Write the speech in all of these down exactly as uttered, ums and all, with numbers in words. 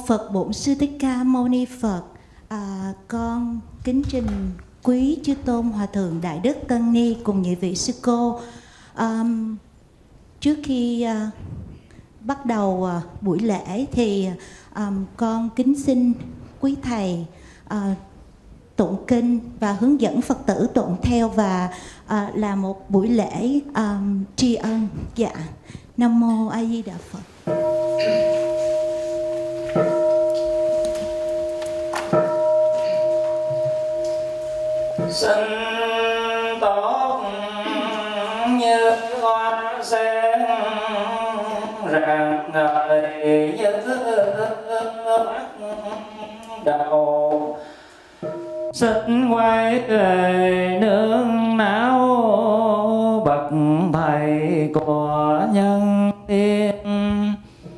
Phật, Bổn Sư Thích Ca Mâu Ni Phật. À, con kính trình quý chư tôn Hòa thượng Đại Đức Tân Ni cùng nhị vị sư cô. À, trước khi à, bắt đầu à, buổi lễ thì à, con kính xin quý thầy à, tụng kinh và hướng dẫn Phật tử tụng theo và à, là một buổi lễ à, tri ân. Dạ. Nam mô A Di Đà Phật. Sinh tốt như hoa sen rạng ngời như bắt đầu, xích quay về nương não bậc thầy của nhân tiên.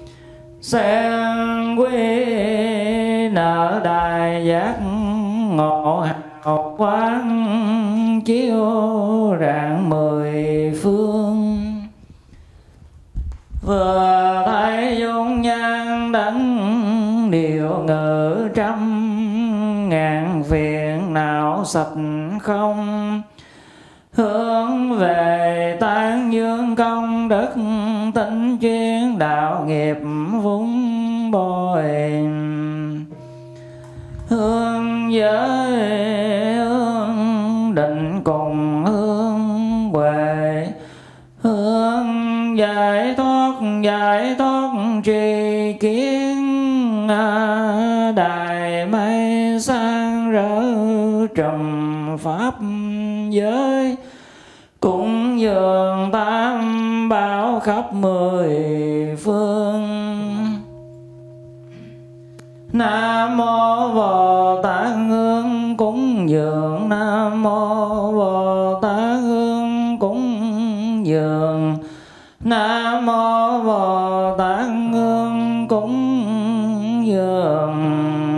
Sen quy nở đài giác ngộ hào quang chiếu rạng mười phương. Vừa thấy dung nhan đấng điều ngự trăm ngàn phiền não sạch không. Hướng về tán dương công đức tinh chuyên đạo nghiệp vun bồi. Hương giới hương định cùng hương huệ, hương giải thoát giải thoát trì kiến. Đài mây sang rỡ trùm pháp giới, cũng dường tam bảo khắp mười phương. Nam mô Bồ Tát hương cúng dường, Nam mô Bồ Tát hương cúng dường, Nam mô Bồ Tát hương cúng dường.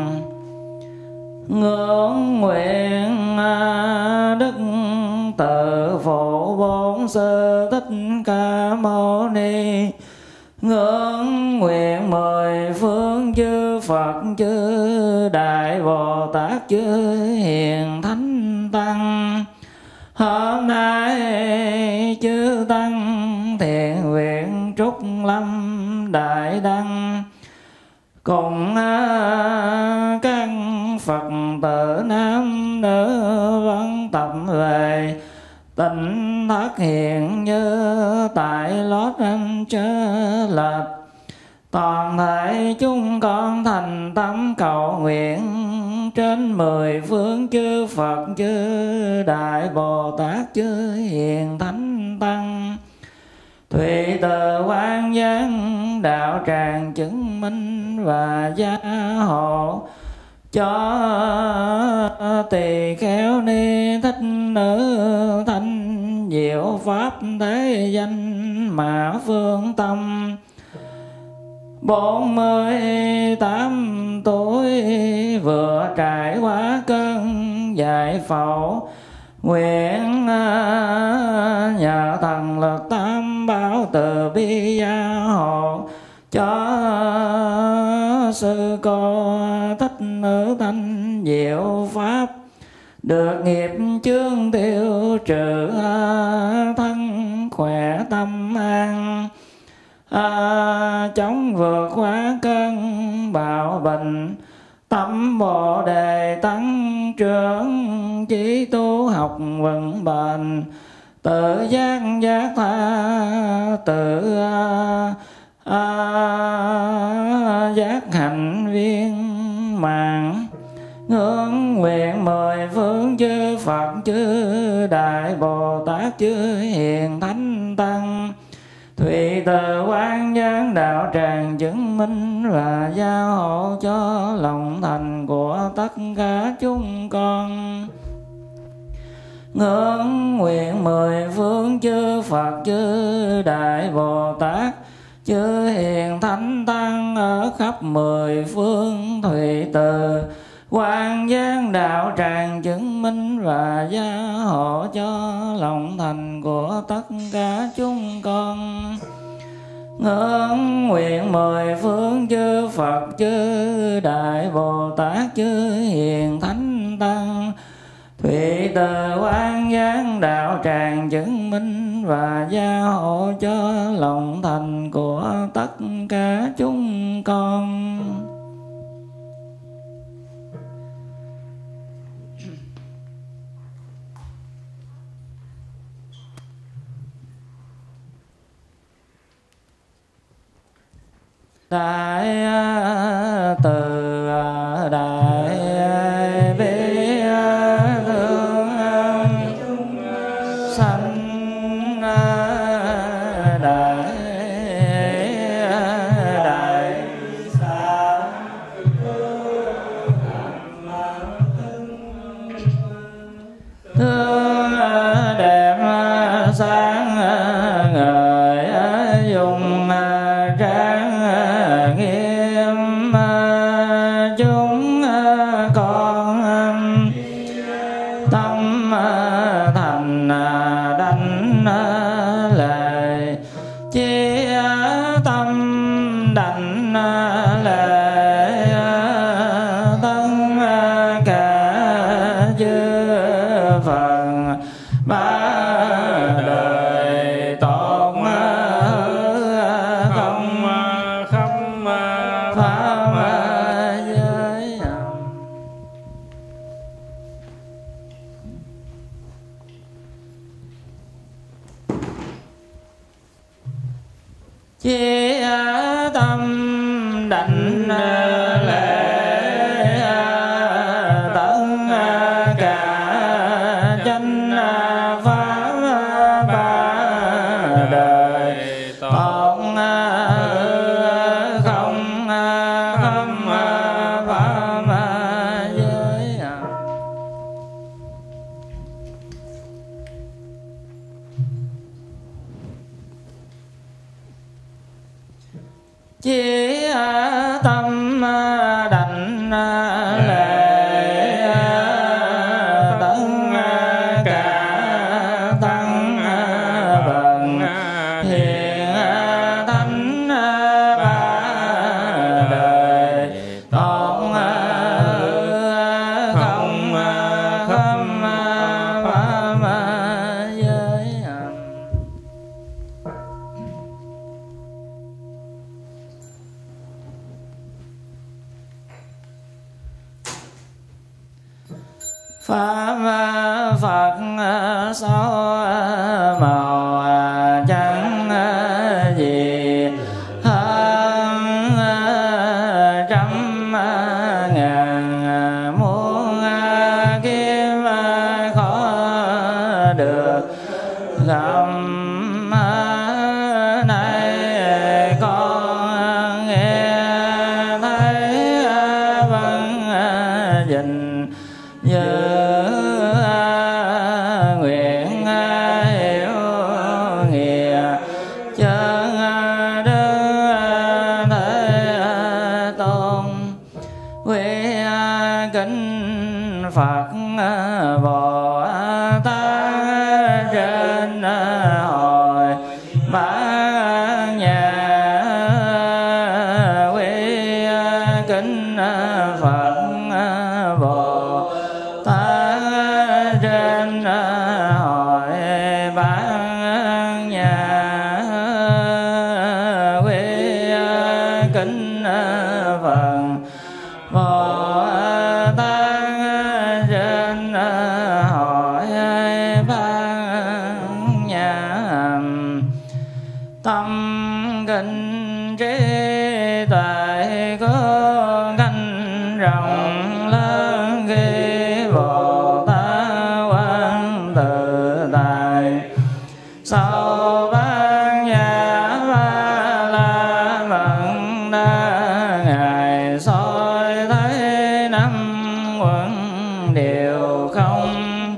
Ngưỡng nguyện đức tự phụ Bổn Sư Thích Ca Mâu Ni, ngưỡng nguyện mười phương chư Phật chư Đại Bồ Tát chư Hiền Thánh Tăng. Hôm nay chư Tăng thiện nguyện trúc lâm đại đăng, cùng các Phật tử nam nữ vẫn tập về tỉnh thất hiện như tại Los Angeles. Toàn thể chúng con thành tâm cầu nguyện trên mười phương chư Phật chư Đại Bồ Tát chư Hiền Thánh Tăng. Thủy từ quan giang đạo tràng chứng minh và gia hộ cho tỳ kheo ni thích nữ thanh diệu pháp thế danh mã phương tâm. Bốn mươi tám tuổi vừa trải qua cơn giải phẫu, nguyện nhờ thần lực tam bảo từ bi gia hộ cho sư cô thích nữ thanh diệu pháp, được nghiệp chướng tiêu trừ, thân khỏe tâm an, à, chống vượt qua cơn bạo bệnh. Tâm Bồ Đề tăng trưởng, chí tu học vững bền, tự giác giác tha tự à, à, giác hạnh viên mãn. Ngưỡng nguyện mười phương chư Phật chư Đại Bồ Tát chư Hiền Thánh Tăng, thủy từ quan giang đạo tràng chứng minh và gia hộ cho lòng thành của tất cả chúng con. Ngưỡng nguyện mười phương chư Phật chư Đại Bồ Tát chư Hiền Thánh Tăng ở khắp mười phương, thủy từ quan giang đạo tràng chứng minh và gia hộ cho lòng thành của tất cả chúng con. ngưỡng nguyện mười phương chư Phật chư Đại Bồ Tát chư Hiền Thánh Tăng thủy từ quang giáng đạo tràng chứng minh và gia hộ cho lòng thành của tất cả chúng con. Đại từ đại bi thương sanh đại đại xá thương đẹp sáng ngời dùng trang nghiêm chúng con tâm thành đảnh lễ chi tâm đảnh lễ tất cả chư Phật ba đời tôn không khắp pháp giới. Chi tâm đảnh lễ tất cả chánh pháp ba đời tôn không khắp pháp giới. Chi tâm đảnh lễ tất cả tăng bần hiền thánh ba đời tôn không khắp pháp giới. Pháp Phật sáu màu chẳng gì hơn trăm ngàn muôn kiếp khó được gặp. Này con nghe thấy vẫn dình như nguyện hiểu nghĩa chân đức thế tôn quy kính Phật Bồ Tát trên hội bát nhã quy kính Phật Bồ Tát trên hội bát nhã quy kính Phật Bồ Tát trên hội bát nhã tâm kinh trí tuệ có canh rộng lớn khi Bồ Tát quan tự tại sau bát nhã ba la mật đa ngài soi thấy năm quẩn đều không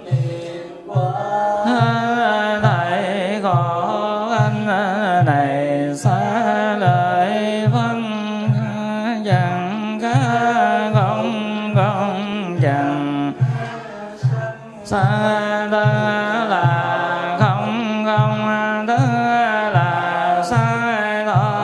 thầy khó anh này xa lời phân chẳng cá không không chẳng xa ta là không không tức là sai thôi.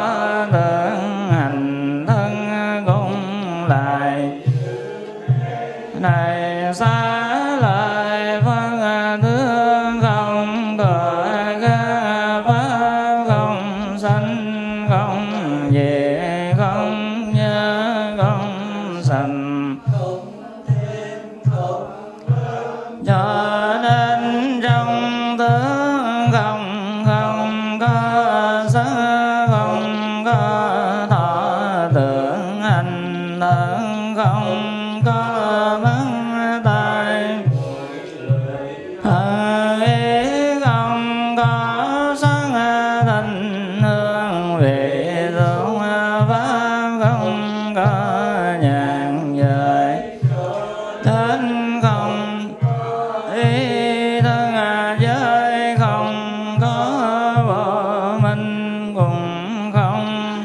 thanh hương vị thượng pháp không có nhàn giới đến không ý thân giới không có vô minh cùng không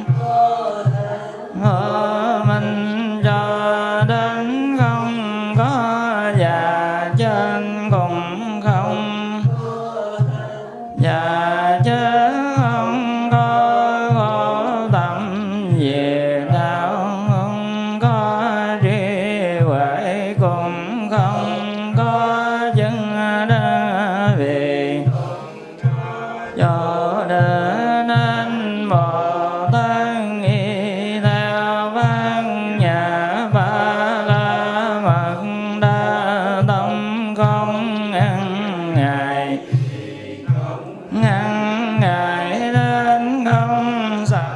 vô minh cho đến không có già trên cùng không già chết không có khổ tâm về đạo không có trí huệ cũng không có chân đa vì cho đến nên Bồ Tát y theo văn nhà ba la mật đa tâm không ngăn ngại ngăn ngại đến không sợ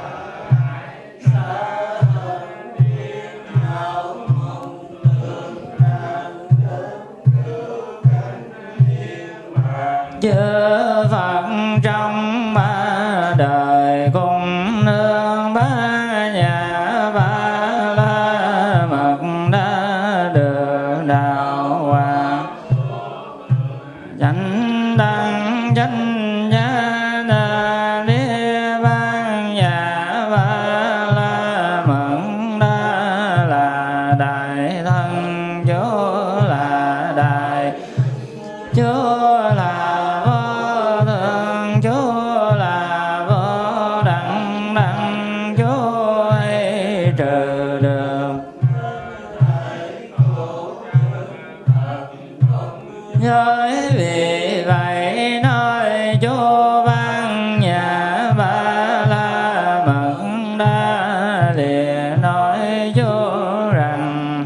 chư Phật trong ba đời cùng nương ba nhà ba la mật đã được đạo hòa chánh đăng chánh giá đa đế ban nhà ba la mật đa là đại thân chúa là đại chúa là vô thượng chúa là vô đẳng đẳng chúa hay trừ được giới vì vậy nói chúa ban nhà ba la mật đa lìa nói chúa rằng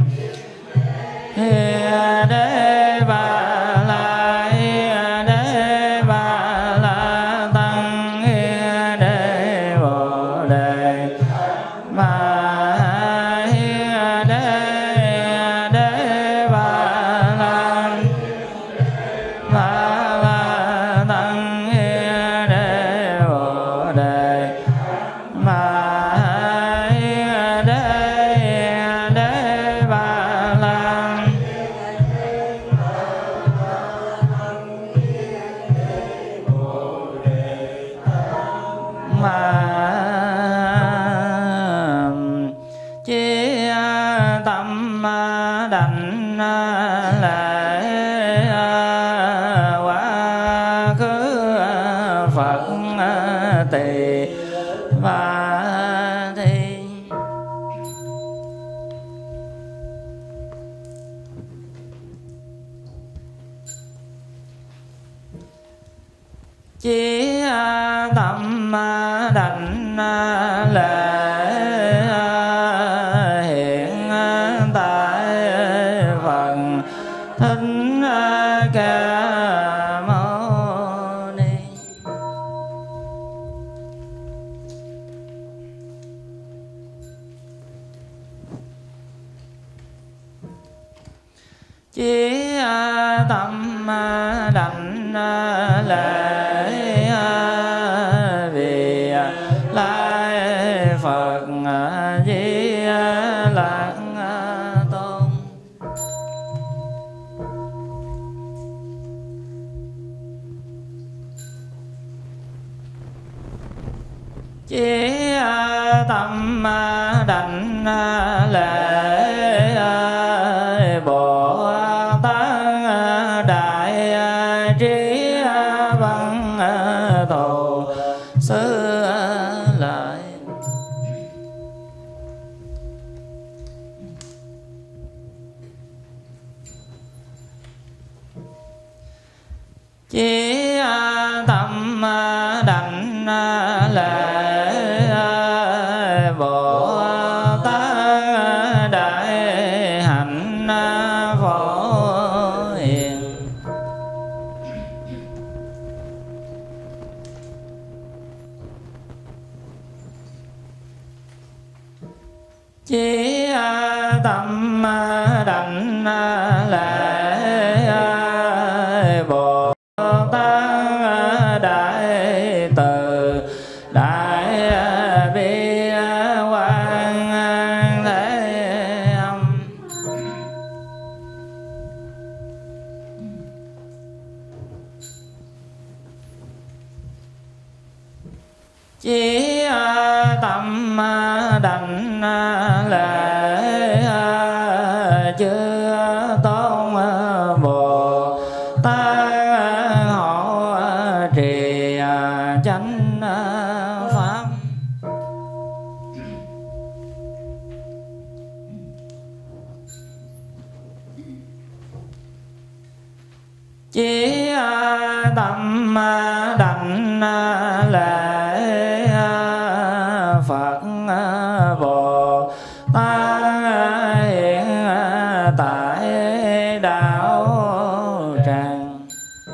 hiền đế ba la hiền đế ba la tăng hiền đế bồ đề ma hiền đế hiền đế ba la ba la tăng hiền đế bồ đề ma hiền đế hiền đế ba la mà chi tâm đảnh lễ quá khứ Phật tỳ và thi chỉ tâm đảnh lễ hiện tại Phật Thích Ca Mâu Ni. Chỉ tâm đảnh lễ vì lại Phật Di Lặc Tôn. Chỉ tâm đảnh lễ Bồ Tát đại trí văn thù sư lợi. Chỉ tâm đảnh lễ Bồ Tát đại hạnh phổ hiền. Chỉ tâm đảnh lễ Bồ Tát đại từ đại bi quan thế âm. Chí tâm đảnh lễ chư tôn Bồ Tát hộ trì chánh pháp. Chí tâm đảnh lễ Phật Bồ Tát hiện tại đạo tràng.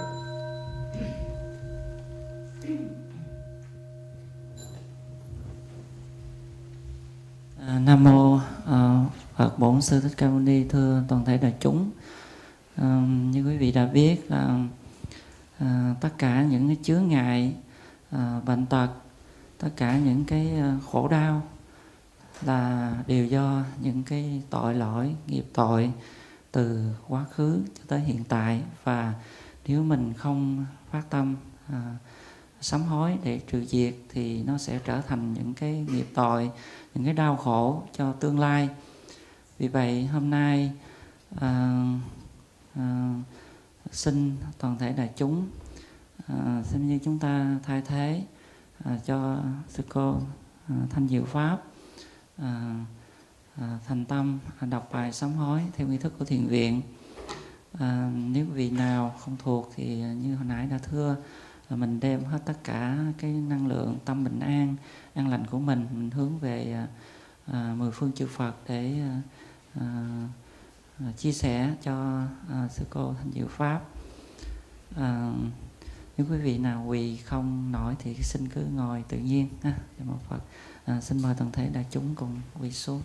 À, Nam mô uh, Phật Bổn Sư Thích Ca Mâu Ni. Thưa toàn thể đại chúng, uh, như quý vị đã biết là uh, tất cả những cái chướng ngại, uh, bệnh tật, tất cả những cái khổ đau là đều do những cái tội lỗi, nghiệp tội từ quá khứ cho tới hiện tại. Và nếu mình không phát tâm à, sám hối để trừ diệt thì nó sẽ trở thành những cái nghiệp tội, những cái đau khổ cho tương lai. Vì vậy hôm nay à, à, xin toàn thể đại chúng, à, xin như chúng ta thay thế À, cho sư cô à, Thanh Diệu Pháp à, à, thành tâm à, đọc bài sám hối theo nghi thức của thiền viện. À, nếu vị nào không thuộc thì như hồi nãy đã thưa, là mình đem hết tất cả cái năng lượng tâm bình an, an lành của mình, mình hướng về à, à, mười phương chư Phật để à, à, chia sẻ cho à, sư cô Thanh Diệu Pháp. À, Nếu quý vị nào quỳ không nổi thì xin cứ ngồi tự nhiên ha. Một Phật. À, xin mời toàn thể đại chúng cùng quỳ xuống.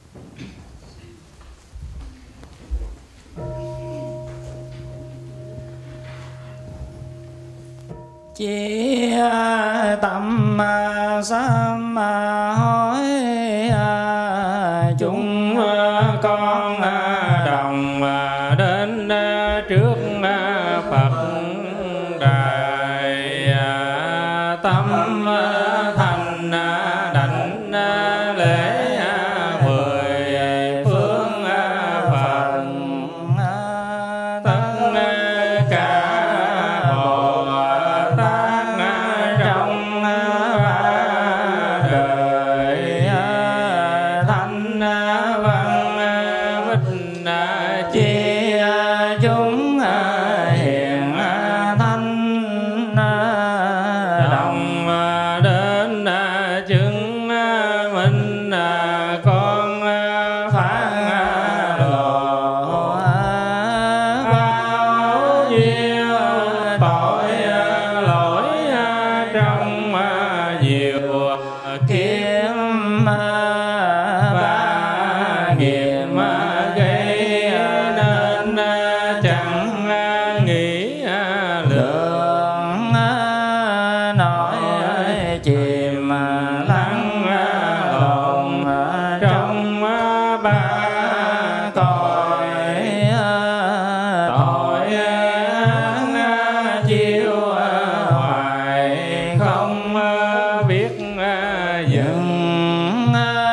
Chia tâm sám hối chúng con đồng đến trước Phật Đài, tâm thành đảnh lễ mười phương Phật, tất cả Bồ Tát trong đời thanh văn bích chi chúng hiền thanh đồng đến chứng minh con phán lộ bao nhiêu tội lỗi trong nhiều kiếp và nghiệp gây nên chẳng nghĩ lượng nổi chìm lắng lộn trong ba tội tội ác chiêu hoài không biết dừng.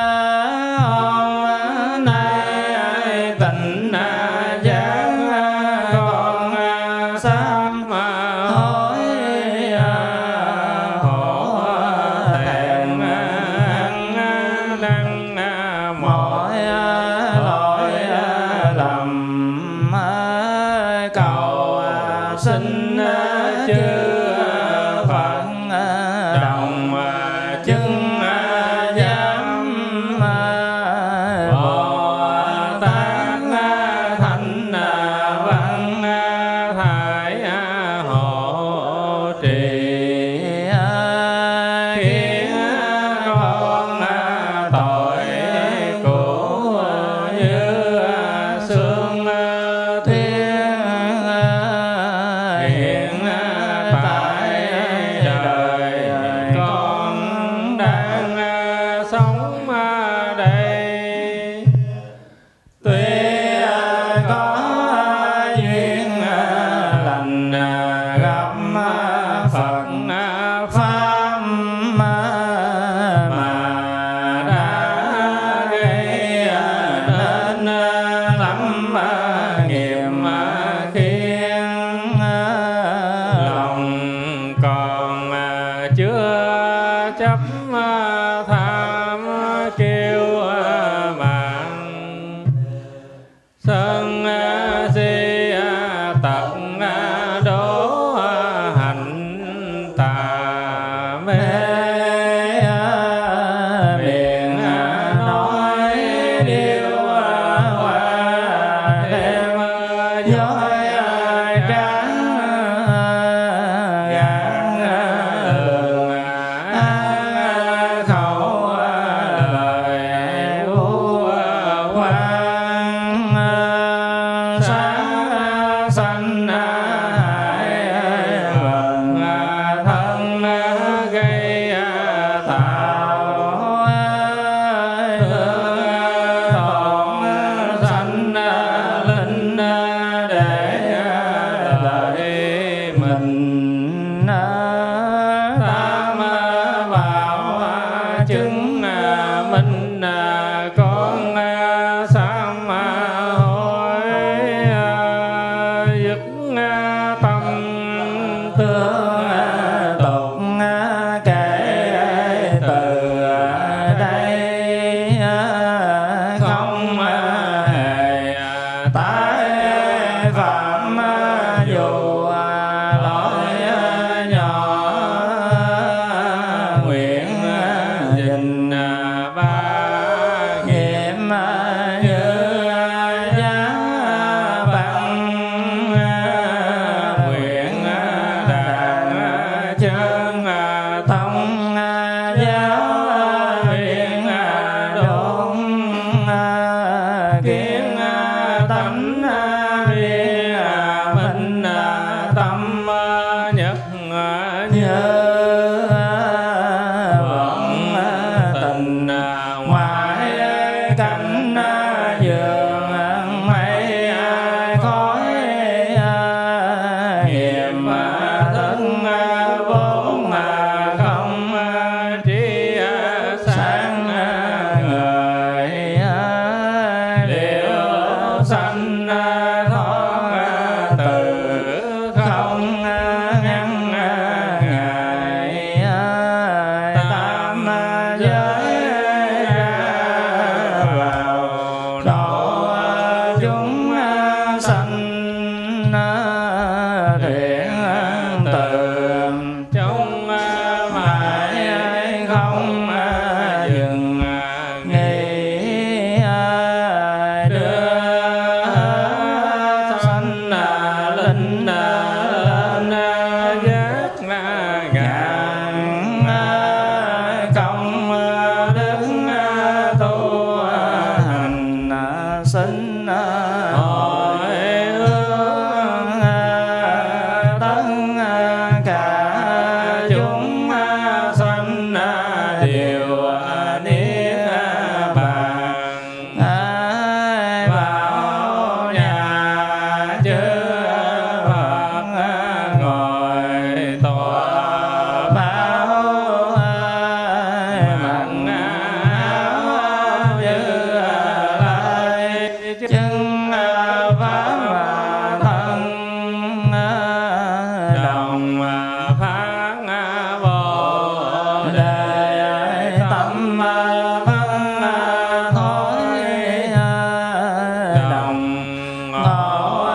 Hôm nay tỉnh giác con sám hối khổ thẹn ăn năn mọi lỗi lầm, cầu xin chư Phật đồng tham kiêu mạn sân si tật đố hạnh tà mê miệng nói điều hoa thêm dối trá gạn lường khẩu lời vu quan sáng sanh hại vần thân gây tạo tổn sanh linh để lợi mình tam bảo chứng minh con sám hối dứt tâm tương tục kể từ đây không hề tái phạm dù lỗi nhỏ nguyện dình ba nghiệm như giá bằng nguyện đạt chân thông giáo huyền đốn kiến tánh riêng minh tâm nhất nhớ vận tình ngoại cảnh giường mây khói nghiệp thân vốn không tri sáng người liệu sanh thoát từ không ngăn ngại tam giới ra vào độ chúng sanh thiện từ trong mãi không dừng nghỉ đưa sanh linh lên giác ngàn công đức tu hành sinh hồi hướng tất cả chúng sanh đều niết bàn ai bảo nhà chư Phật ngồi tòa báo ai mặc áo như lai chân pháp và thân đồng phát bồ đề tâm bất thối đồng ngộ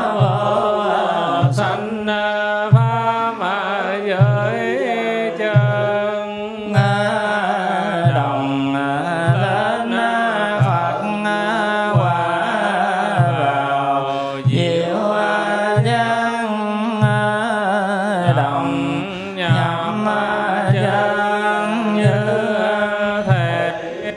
vô sanh pháp giới chân đồng lên Phật quả vào diệu gian đồng nhập chân như thể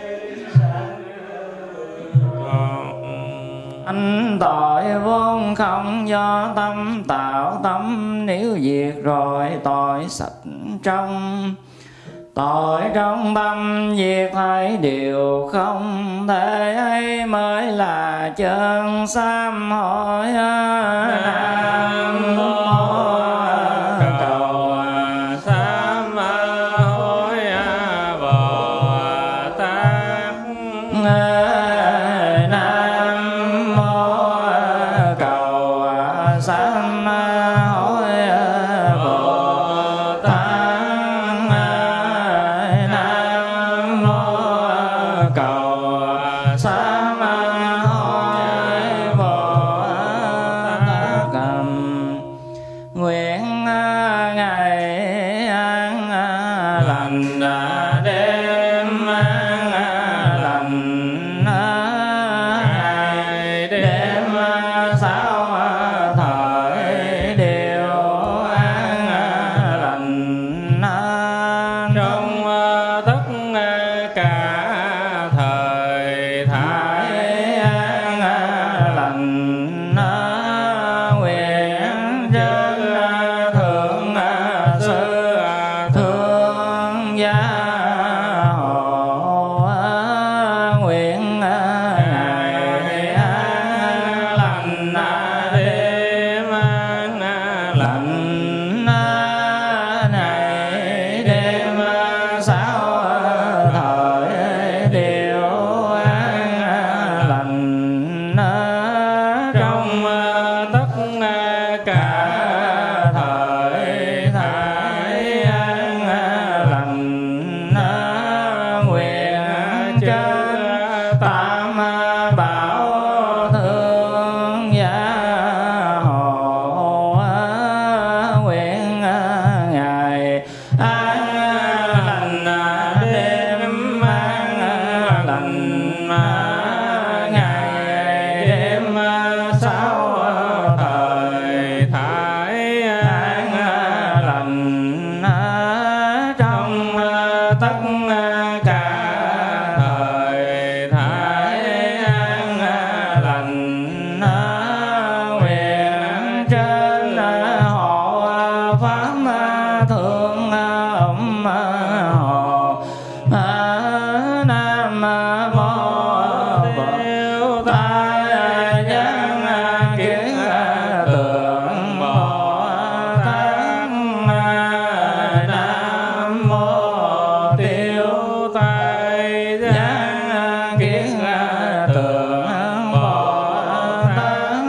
anh tội vốn không do tâm tạo tâm, nếu diệt rồi tội sạch trong tội trong tâm diệt thấy điều không thể ấy mới là chân sám hối. Nam mô cầu sám hối Bồ Tát. Nam mô cầu sám hối Bồ Tát. cầu sám hối Bồ Tát cầm. Nguyện ngày an lành đêm an lành ngày đêm sáu thời đều an lành trong tất cả thời thái an lành. Nguyện trên thượng sư thương gia hộ nguyện ngày an lành đêm an lành ngày đêm sáu thời đều an lành trong tất cả thời thái an lành. Nguyện trên tam bảo thương gia hộ nguyện ngày an lành đêm an lành ngày đêm sáu thời thái an lành trong tất cả thời thái an lành. Nguyện trên hộ pháp thượng ẩm hộ nam mô Bồ Tát Giang Kiến Tượng Bồ Tát nam mô Tiêu Tai Giang Kiến Tượng Bồ Tát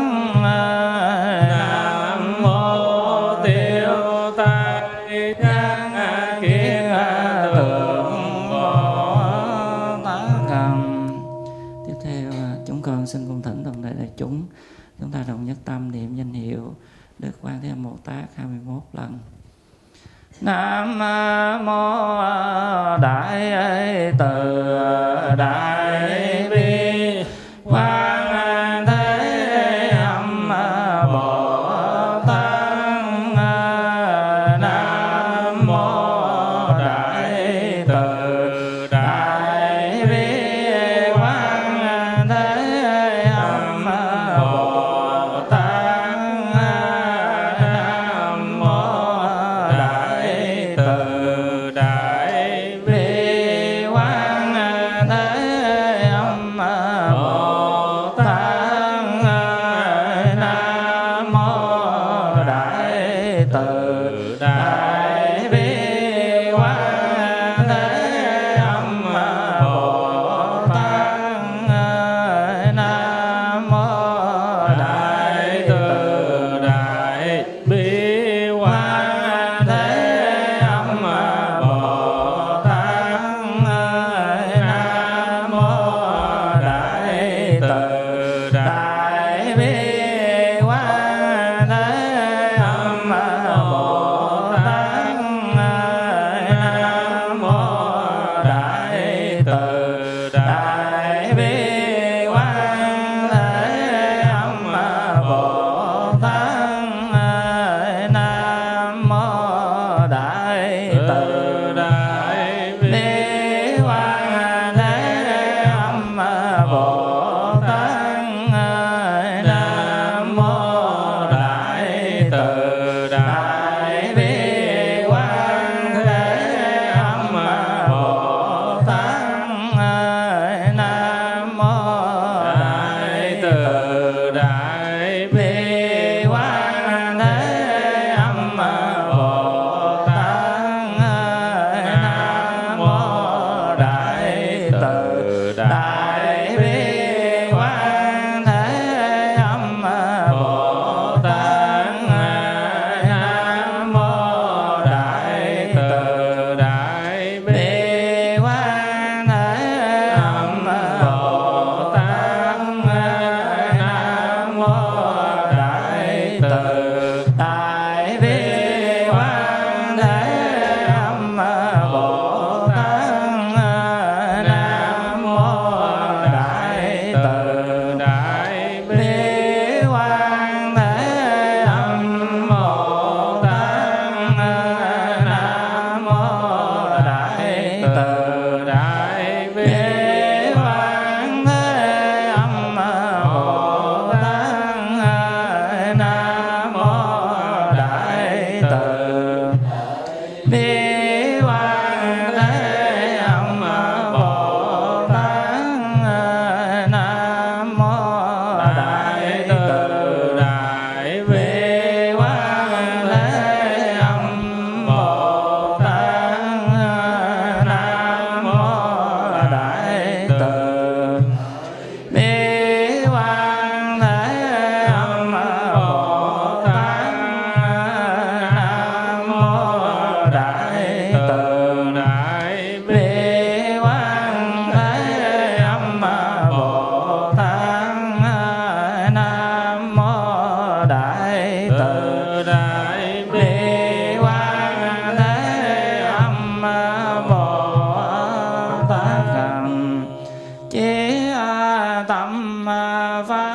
nam mô Tiêu Tai Giang Kiến Tượng Bồ Tát cầm. Tiếp theo chúng con xin cung thỉnh toàn thể đại chúng chúng ta đồng nhất tâm niệm danh hiệu Đức Quan Thế Âm Bồ Tát hai mươi mốt lần. Nam mô Đại Từ Đại Bi Quan Thế Âm Bồ Tát. Nam mô Đại Từ Đại Bi Quan Thế Âm Bồ Tát. Nam mô Đại Từ Đại Bi Quan Thế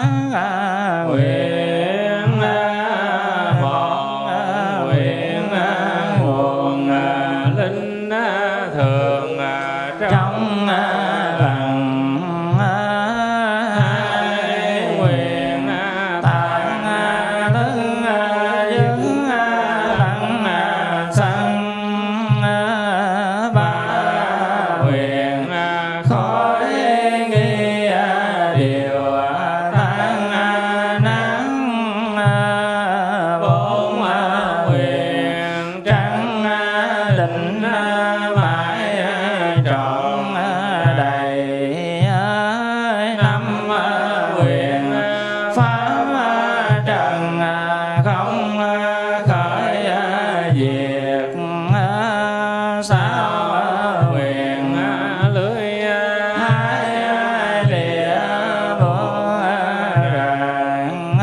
nguyện một nguyện nguồn linh thường trong lần hai nguyện tạng thức dứt lặng sanh ba nguyện khói nghi điều tan nắng bốn nguyện trắng định mãi trọn đầy năm nguyện pháp trần không khởi diệt sáu nguyện lưới hai lìa bốn rạng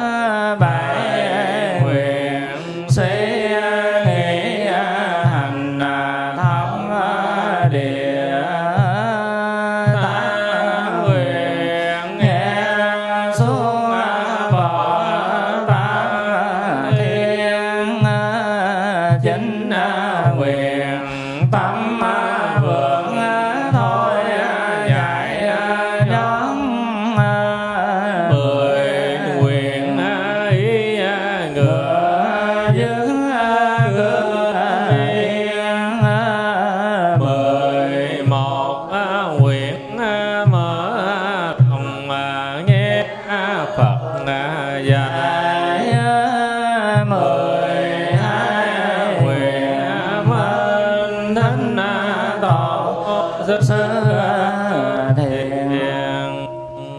bảy nguyện suy nghĩ hành thông địa tám nguyện nghe xuống bỏ tám thiên chính nguyện tâm vượng thôi dạy nhóm mười nguyện ý ngựa dứt ngựa yên mười một nguyện mở lòng nghe Phật dạy mười hai nguyện minh thánh tổ sư thiền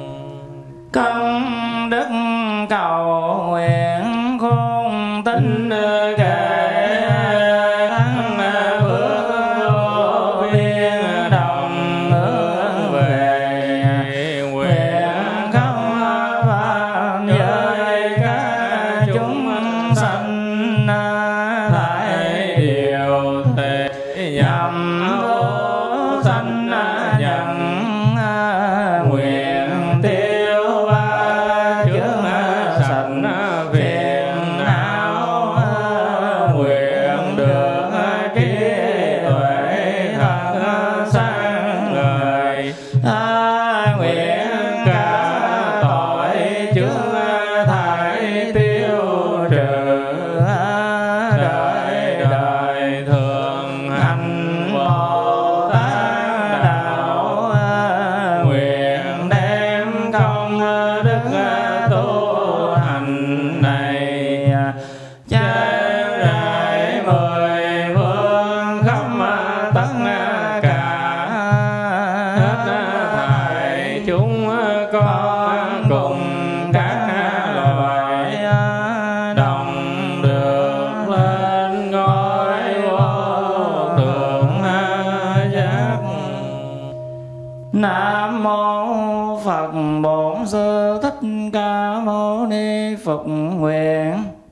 công đức cầu nguyện khôn tinh kệ thắng phước biên đồng hướng về nguyện không phạm giới các chúng sanh tại điều thể nhằm vô sanh nhận nguyện tiêu ba chướng sanh phiền não nguyện được trí tuệ thật sáng ngời nguyện cả tội chướng thải tiêu trừ đời đời thường hành Bồ Tát đạo nguyện đem công đức tu hành này chan rải mười phương khắp tất cả hết thảy chúng con cùng các loài đồng được lên ngôi vô thượng giác. Nam mô Phật Bổn Sư Thích Ca Mâu Ni Phật. Nguyện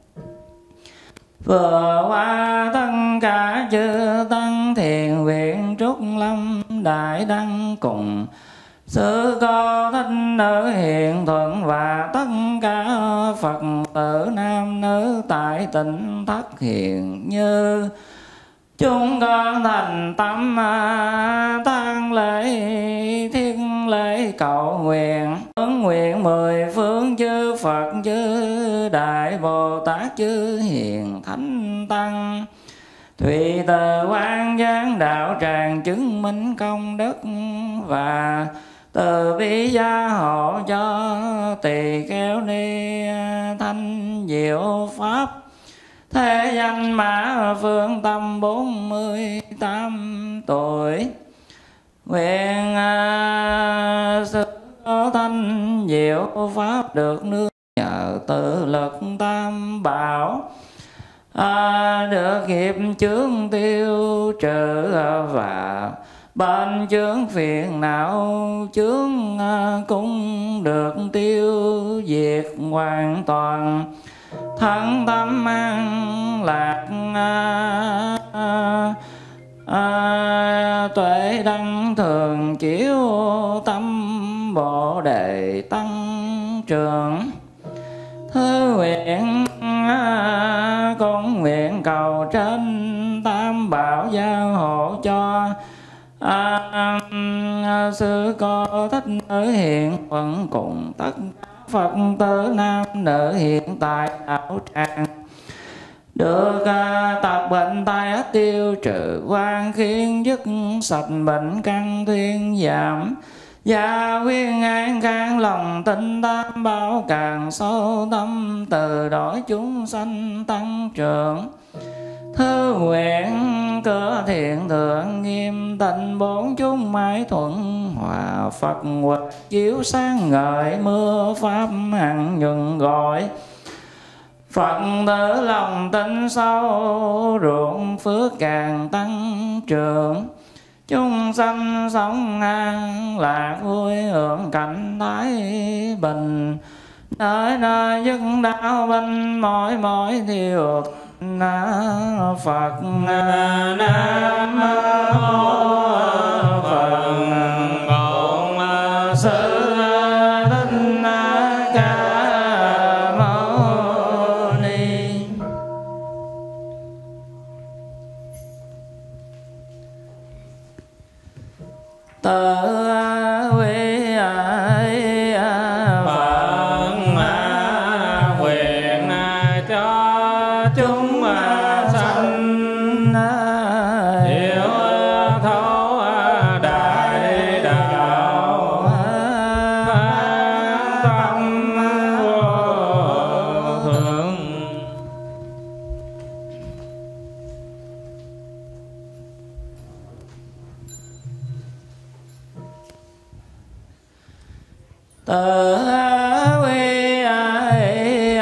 vừa qua tất cả chư tăng thiền viện Trúc Lâm Đại Đăng cùng Sư Cô Thích Nữ Hiện Thuận và tất cả Phật tử nam nữ tại tỉnh Thất Hiền Như chúng con thành tâm tán lễ thiên lễ cầu nguyện ứng nguyện mười phương chư Phật chư Đại Bồ Tát chư Hiền Thánh Tăng Thùy từ quan giáng đạo tràng chứng minh công đức và từ bi gia hộ cho tỳ kheo ni thanh diệu pháp thế danh mã phương tâm bốn mươi tám tuổi. Nguyện sư thanh diệu pháp được nương nhờ tự lực tam bảo à, được nghiệp chướng tiêu trừ và bên chướng phiền não chướng cũng được tiêu diệt hoàn toàn thân tâm an lạc à, à, à, tuệ đăng thường chiếu tâm bồ đề tăng trưởng. Thứ nguyện con nguyện cầu trên tam bảo gia hộ cho a sư cô thích nữ hiện phận cùng tất cả Phật tử nam nữ hiện tại đạo tràng được uh, tập bệnh tai ách tiêu trừ quan khiến dứt sạch bệnh căn thuyên giảm gia quyên an khang lòng tin tam bảo càng sâu tâm từ đổi chúng sanh tăng trưởng. Thứ nguyện cửa thiện thượng nghiêm tịnh bốn chúng mãi thuận hòa Phật huệ chiếu sáng ngời mưa pháp hằng nhuận gọi Phật tử lòng tin sâu ruộng phước càng tăng trưởng. Chúng sanh sống an lạc vui hưởng cảnh thái bình nơi nơi dứt đạo binh mỗi mỗi điều Phật. Nam mô Phật Bổn Sư Thích Ca Mâu Ni. Tự quy ai Phật nguyện cho chúng sanh hiểu thấu đại đạo tâm vô thượng. Tự quy ai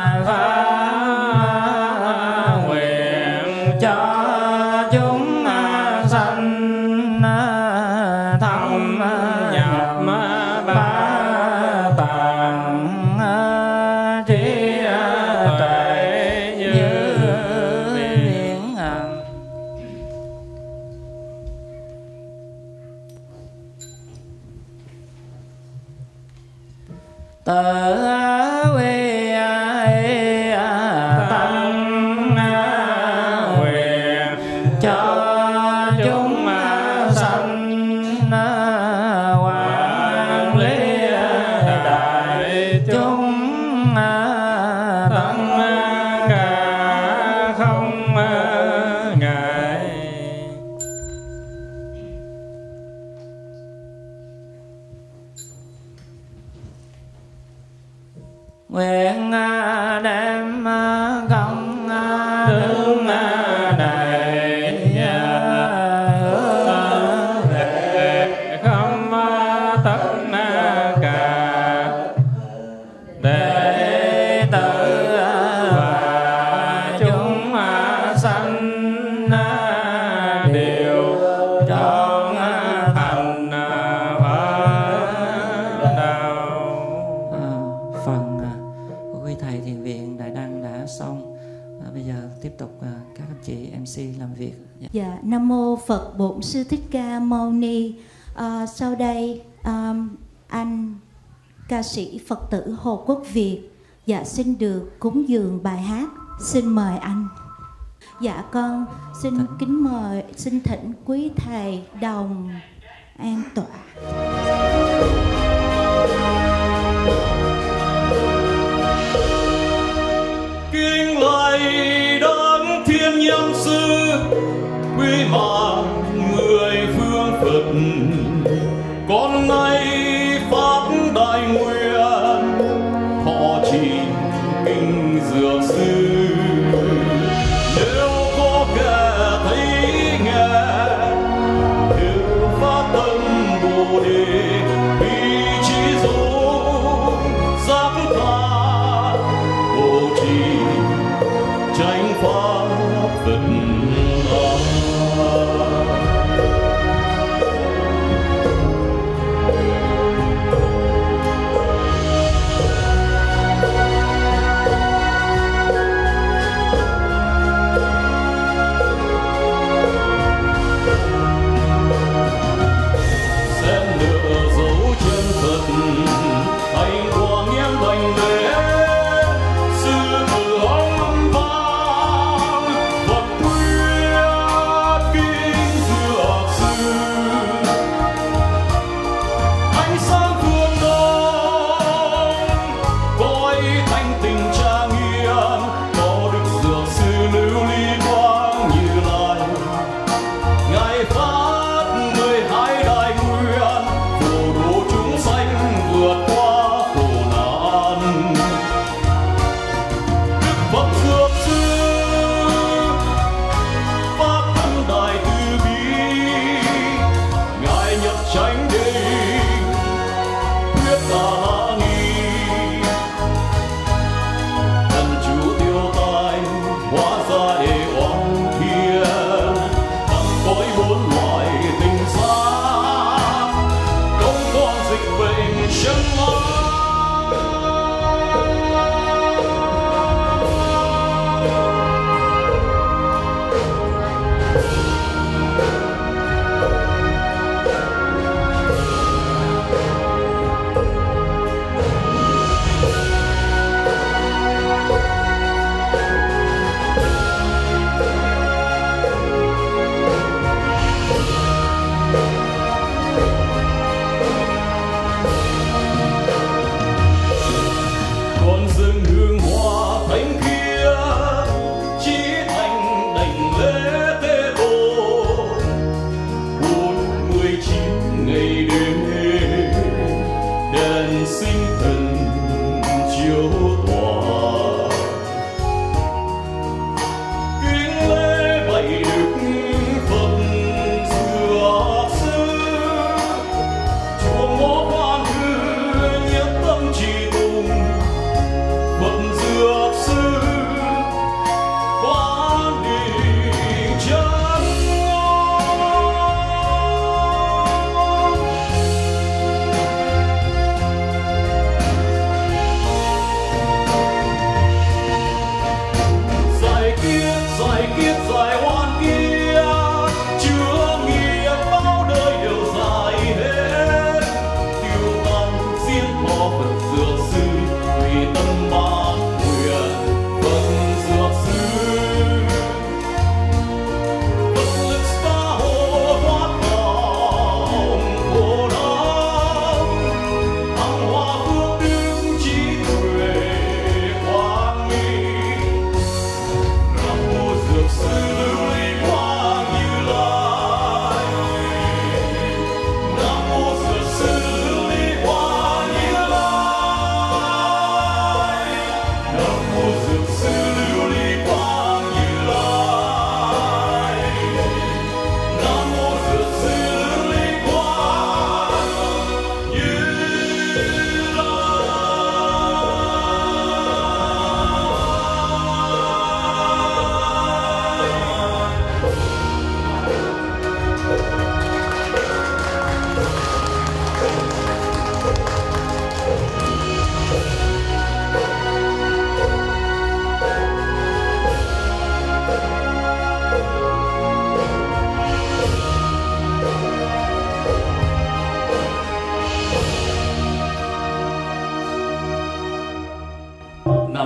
Phật nguyện cho chúng sanh thâm nhập ba tạng trí tuệ như biển hằng. Tự quy ai tăng nguyện cho chúng sanh quản lý đại chúng tăng cả không ngại. Nguyện đem công đức này hướng về không tất cả đệ tử và chúng sanh đều trọn thành Phật đạo. Phần của quý thầy thiền viện Đại Đăng đã xong. À, bây giờ tiếp tục à, các anh chị em xê làm việc. Dạ, Nam mô Phật Bổn Sư Thích Ca Mâu Ni. À, sau đây um, anh ca sĩ Phật tử Hồ Quốc Việt dạ xin được cúng dường bài hát. Xin mời anh. Dạ con xin kính mời, xin thỉnh quý thầy đồng an tọa. Kính lạy đấng thiên nhân sư quý mạng mười phương Phật, con nay phát đại nguyện thọ trì kinh dược sư. Nếu có kẻ thấy nghe đều phát tâm Bồ Đề vì trí dũng giác tha hộ trì chánh pháp Phật.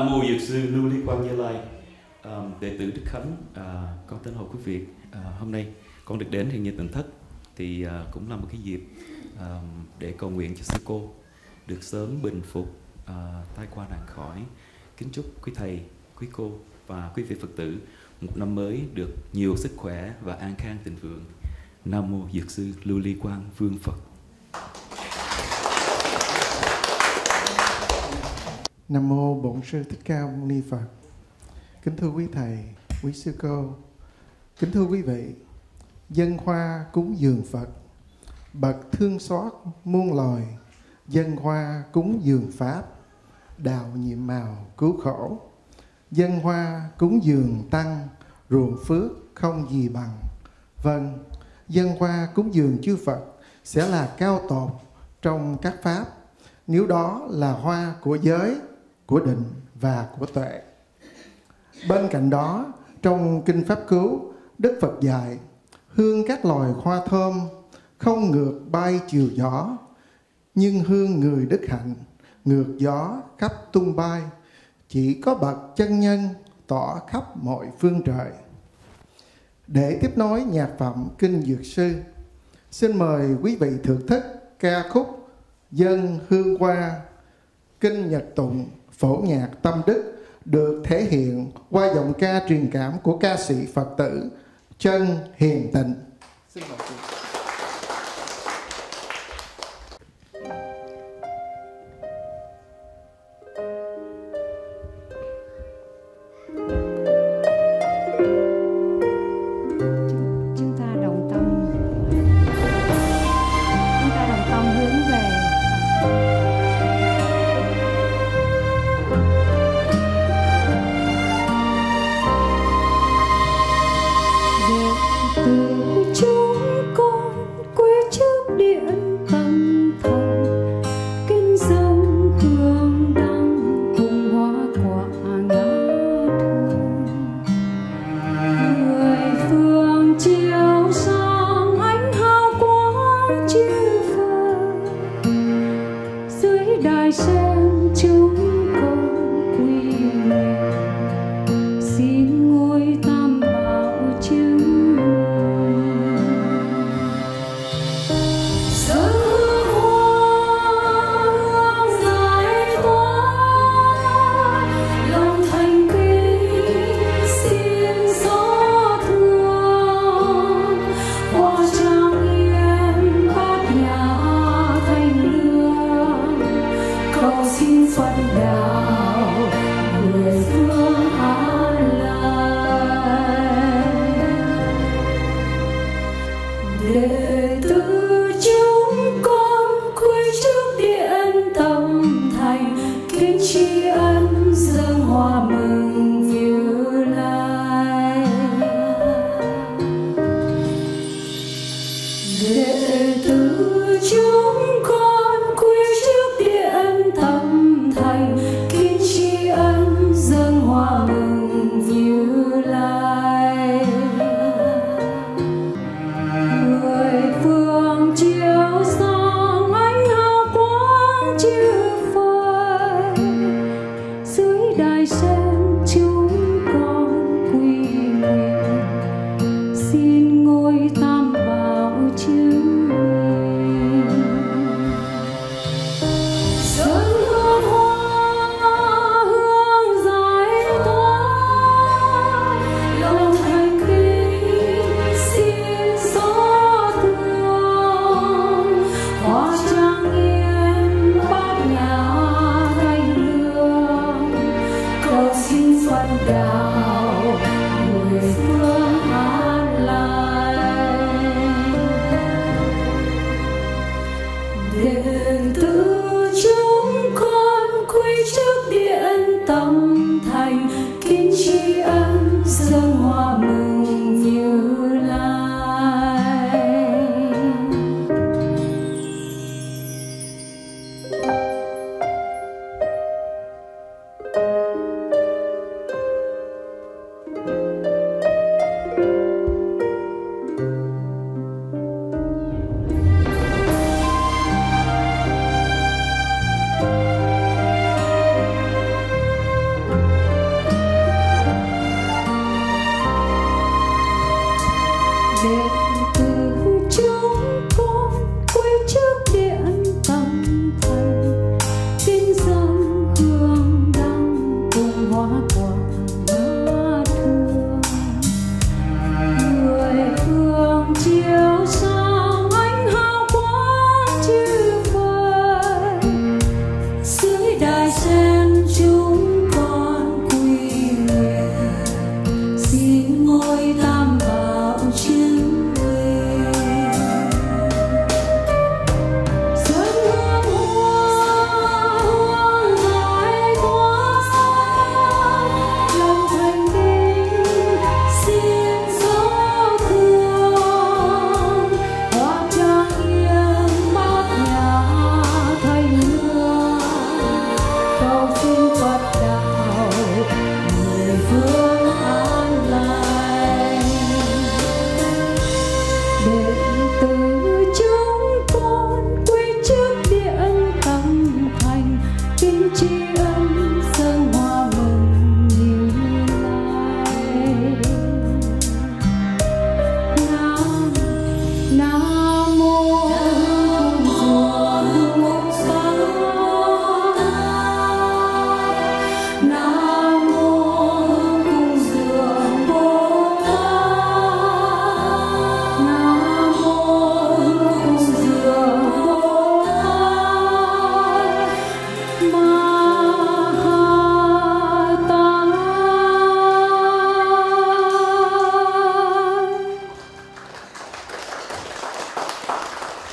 Nam mô Dược sư Lưu Ly Quang Như Lai. À, đệ tử Đức Khánh, à, con tên Hồ Quốc Việt. À, hôm nay con được đến Thiện Nhiên Tịnh Thất thì à, cũng là một cái dịp à, để cầu nguyện cho sư cô được sớm bình phục à, tai qua nạn khỏi. Kính chúc quý thầy, quý cô và quý vị Phật tử một năm mới được nhiều sức khỏe và an khang thịnh vượng. Nam mô Dược sư Lưu Ly Quang Vương Phật. Nam mô Bổn sư Thích Ca Mâu Ni Phật. Kính thưa quý thầy, quý sư cô, kính thưa quý vị, dân hoa cúng dường Phật, bậc thương xót muôn loài, dân hoa cúng dường Pháp, đạo nhiệm màu cứu khổ. Dân hoa cúng dường Tăng, ruộng phước không gì bằng. Vâng, dân hoa cúng dường chư Phật sẽ là cao tột trong các Pháp, nếu đó là hoa của giới, của định và của tuệ. Bên cạnh đó, trong Kinh Pháp Cứu, Đức Phật dạy, hương các loài hoa thơm không ngược bay chiều gió, nhưng hương người đức hạnh ngược gió khắp tung bay, chỉ có bậc chân nhân tỏ khắp mọi phương trời. Để tiếp nối nhạc phẩm Kinh Dược Sư, xin mời quý vị thưởng thức ca khúc Dân Hương Hoa, Kinh Nhật Tụng, phổ nhạc tâm đức, được thể hiện qua giọng ca truyền cảm của ca sĩ Phật tử Chân Hiền Tịnh. Xin mời quý vị.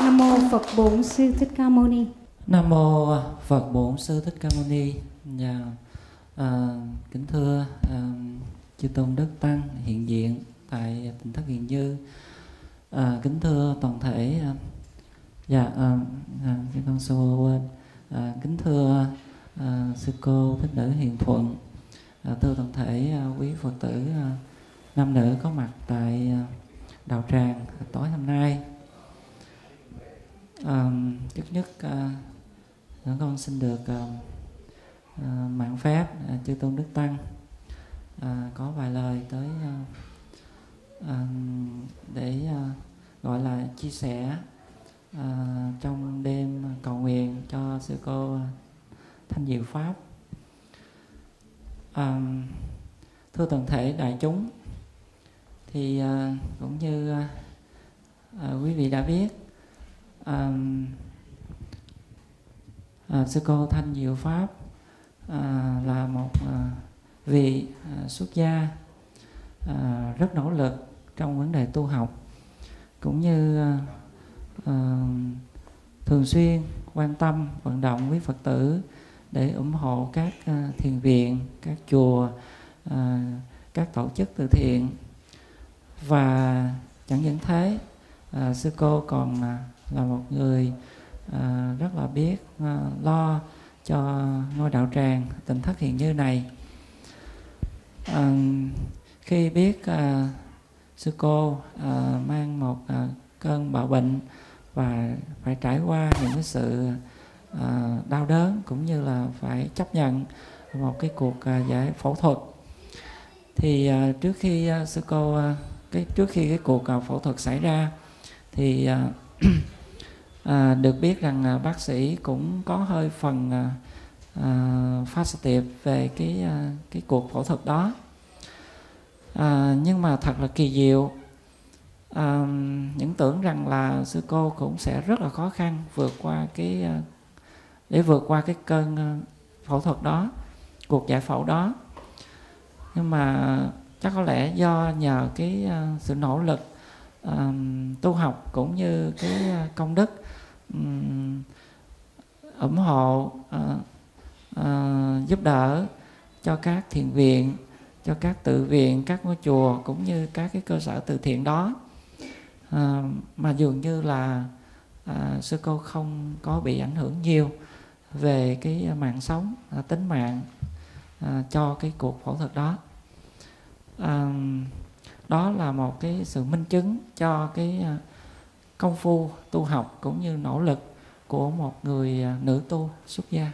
Nam mô Phật Bổn Sư Thích Ca Mâu Ni. Nam mô Phật Bổn Sư Thích Ca Mâu Ni. Dạ, à, kính thưa à, chư tôn đức tăng hiện diện tại tỉnh thất Hiền Như, à, kính thưa toàn thể, à, dạ, à, à, con sư quên, à, kính thưa à, sư cô thích nữ Hiền Thuận, à, thưa toàn thể à, quý Phật tử à, nam nữ có mặt tại à, đạo tràng tối hôm nay. À, trước nhất à, con xin được à, à, mạn phép à, chư tôn đức tăng à, có vài lời tới à, à, để à, gọi là chia sẻ à, trong đêm cầu nguyện cho sư cô Thanh Diệu Pháp. À, thưa toàn thể đại chúng, thì à, cũng như à, à, quý vị đã biết, à, à, sư cô Thanh Diệu Pháp à, là một à, vị à, xuất gia à, rất nỗ lực trong vấn đề tu học, cũng như à, à, thường xuyên quan tâm vận động quý Phật tử để ủng hộ các à, thiền viện, các chùa, à, các tổ chức từ thiện. Và chẳng những thế, à, sư cô còn à, là một người à, rất là biết à, lo cho ngôi đạo tràng tỉnh thất Hiền Như này. À, khi biết à, sư cô à, mang một à, cơn bạo bệnh và phải trải qua những cái sự à, đau đớn, cũng như là phải chấp nhận một cái cuộc à, giải phẫu thuật, thì à, trước khi à, sư cô à, cái trước khi cái cuộc à, phẫu thuật xảy ra, thì à, à, được biết rằng à, bác sĩ cũng có hơi phần à, à, phá tiệp về cái à, cái cuộc phẫu thuật đó. À, nhưng mà thật là kỳ diệu, à, những tưởng rằng là sư cô cũng sẽ rất là khó khăn vượt qua cái để vượt qua cái cơn phẫu thuật đó, cuộc giải phẫu đó. Nhưng mà chắc có lẽ do nhờ cái uh, sự nỗ lực uh, tu học, cũng như cái uh, công đức um, ủng hộ, uh, uh, giúp đỡ cho các thiền viện, cho các tự viện, các ngôi chùa, cũng như các cái cơ sở từ thiện đó, uh, mà dường như là uh, sư cô không có bị ảnh hưởng nhiều về cái mạng sống, uh, tính mạng uh, cho cái cuộc phẫu thuật đó. À, đó là một cái sự minh chứng cho cái uh, công phu tu học cũng như nỗ lực của một người uh, nữ tu xuất gia.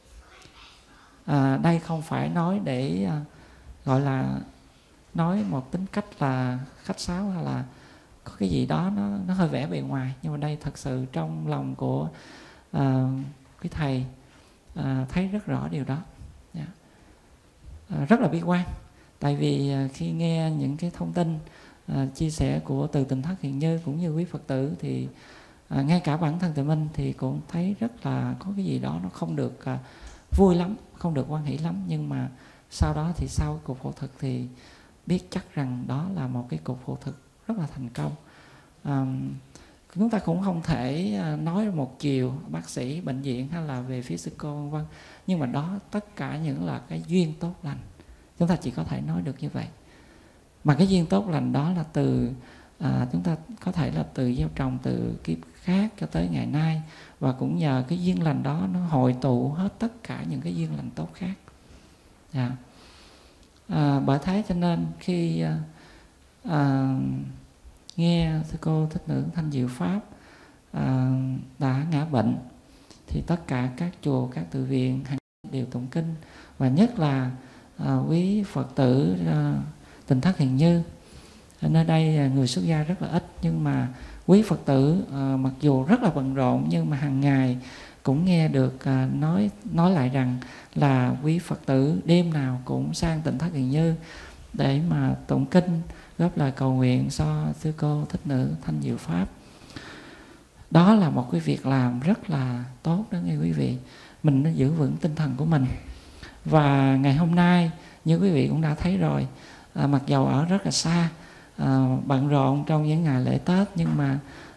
À, đây không phải nói để uh, gọi là nói một tính cách là khách sáo, hay là có cái gì đó nó, nó hơi vẻ bề ngoài, nhưng mà đây thật sự trong lòng của uh, quý thầy uh, thấy rất rõ điều đó. Yeah. Uh, rất là bi quan. Tại vì khi nghe những cái thông tin à, chia sẻ của từ tỉnh thất Hiền Như cũng như quý Phật tử, thì à, ngay cả bản thân tụi mình thì cũng thấy rất là có cái gì đó nó không được à, vui lắm, không được hoan hỷ lắm. Nhưng mà sau đó thì sau cuộc phẫu thuật thì biết chắc rằng đó là một cái cuộc phẫu thuật rất là thành công. À, chúng ta cũng không thể nói một chiều bác sĩ, bệnh viện hay là về phía sư cô vân vân, nhưng mà đó tất cả những là cái duyên tốt lành. Chúng ta chỉ có thể nói được như vậy. Mà cái duyên tốt lành đó là từ à, chúng ta có thể là từ gieo trồng từ kiếp khác cho tới ngày nay, và cũng nhờ cái duyên lành đó nó hội tụ hết tất cả những cái duyên lành tốt khác. Yeah. À, bởi thế cho nên khi à, à, nghe sư cô Thích Nữ Thanh Diệu Pháp à, đã ngã bệnh, thì tất cả các chùa, các tự viện đều tụng kinh, và nhất là À, quý Phật tử à, tỉnh thất Hiền Như. Ở nơi đây à, người xuất gia rất là ít, nhưng mà quý Phật tử à, mặc dù rất là bận rộn, nhưng mà hàng ngày cũng nghe được à, nói nói lại rằng là quý Phật tử đêm nào cũng sang tỉnh thất Hiền Như để mà tụng kinh, góp lời cầu nguyện cho sư cô Thích Nữ Thanh Diệu Pháp. Đó là một cái việc làm rất là tốt đó nghe quý vị. Mình nên giữ vững tinh thần của mình. Và ngày hôm nay như quý vị cũng đã thấy rồi, à, mặc dầu ở rất là xa, à, bận rộn trong những ngày lễ Tết, nhưng mà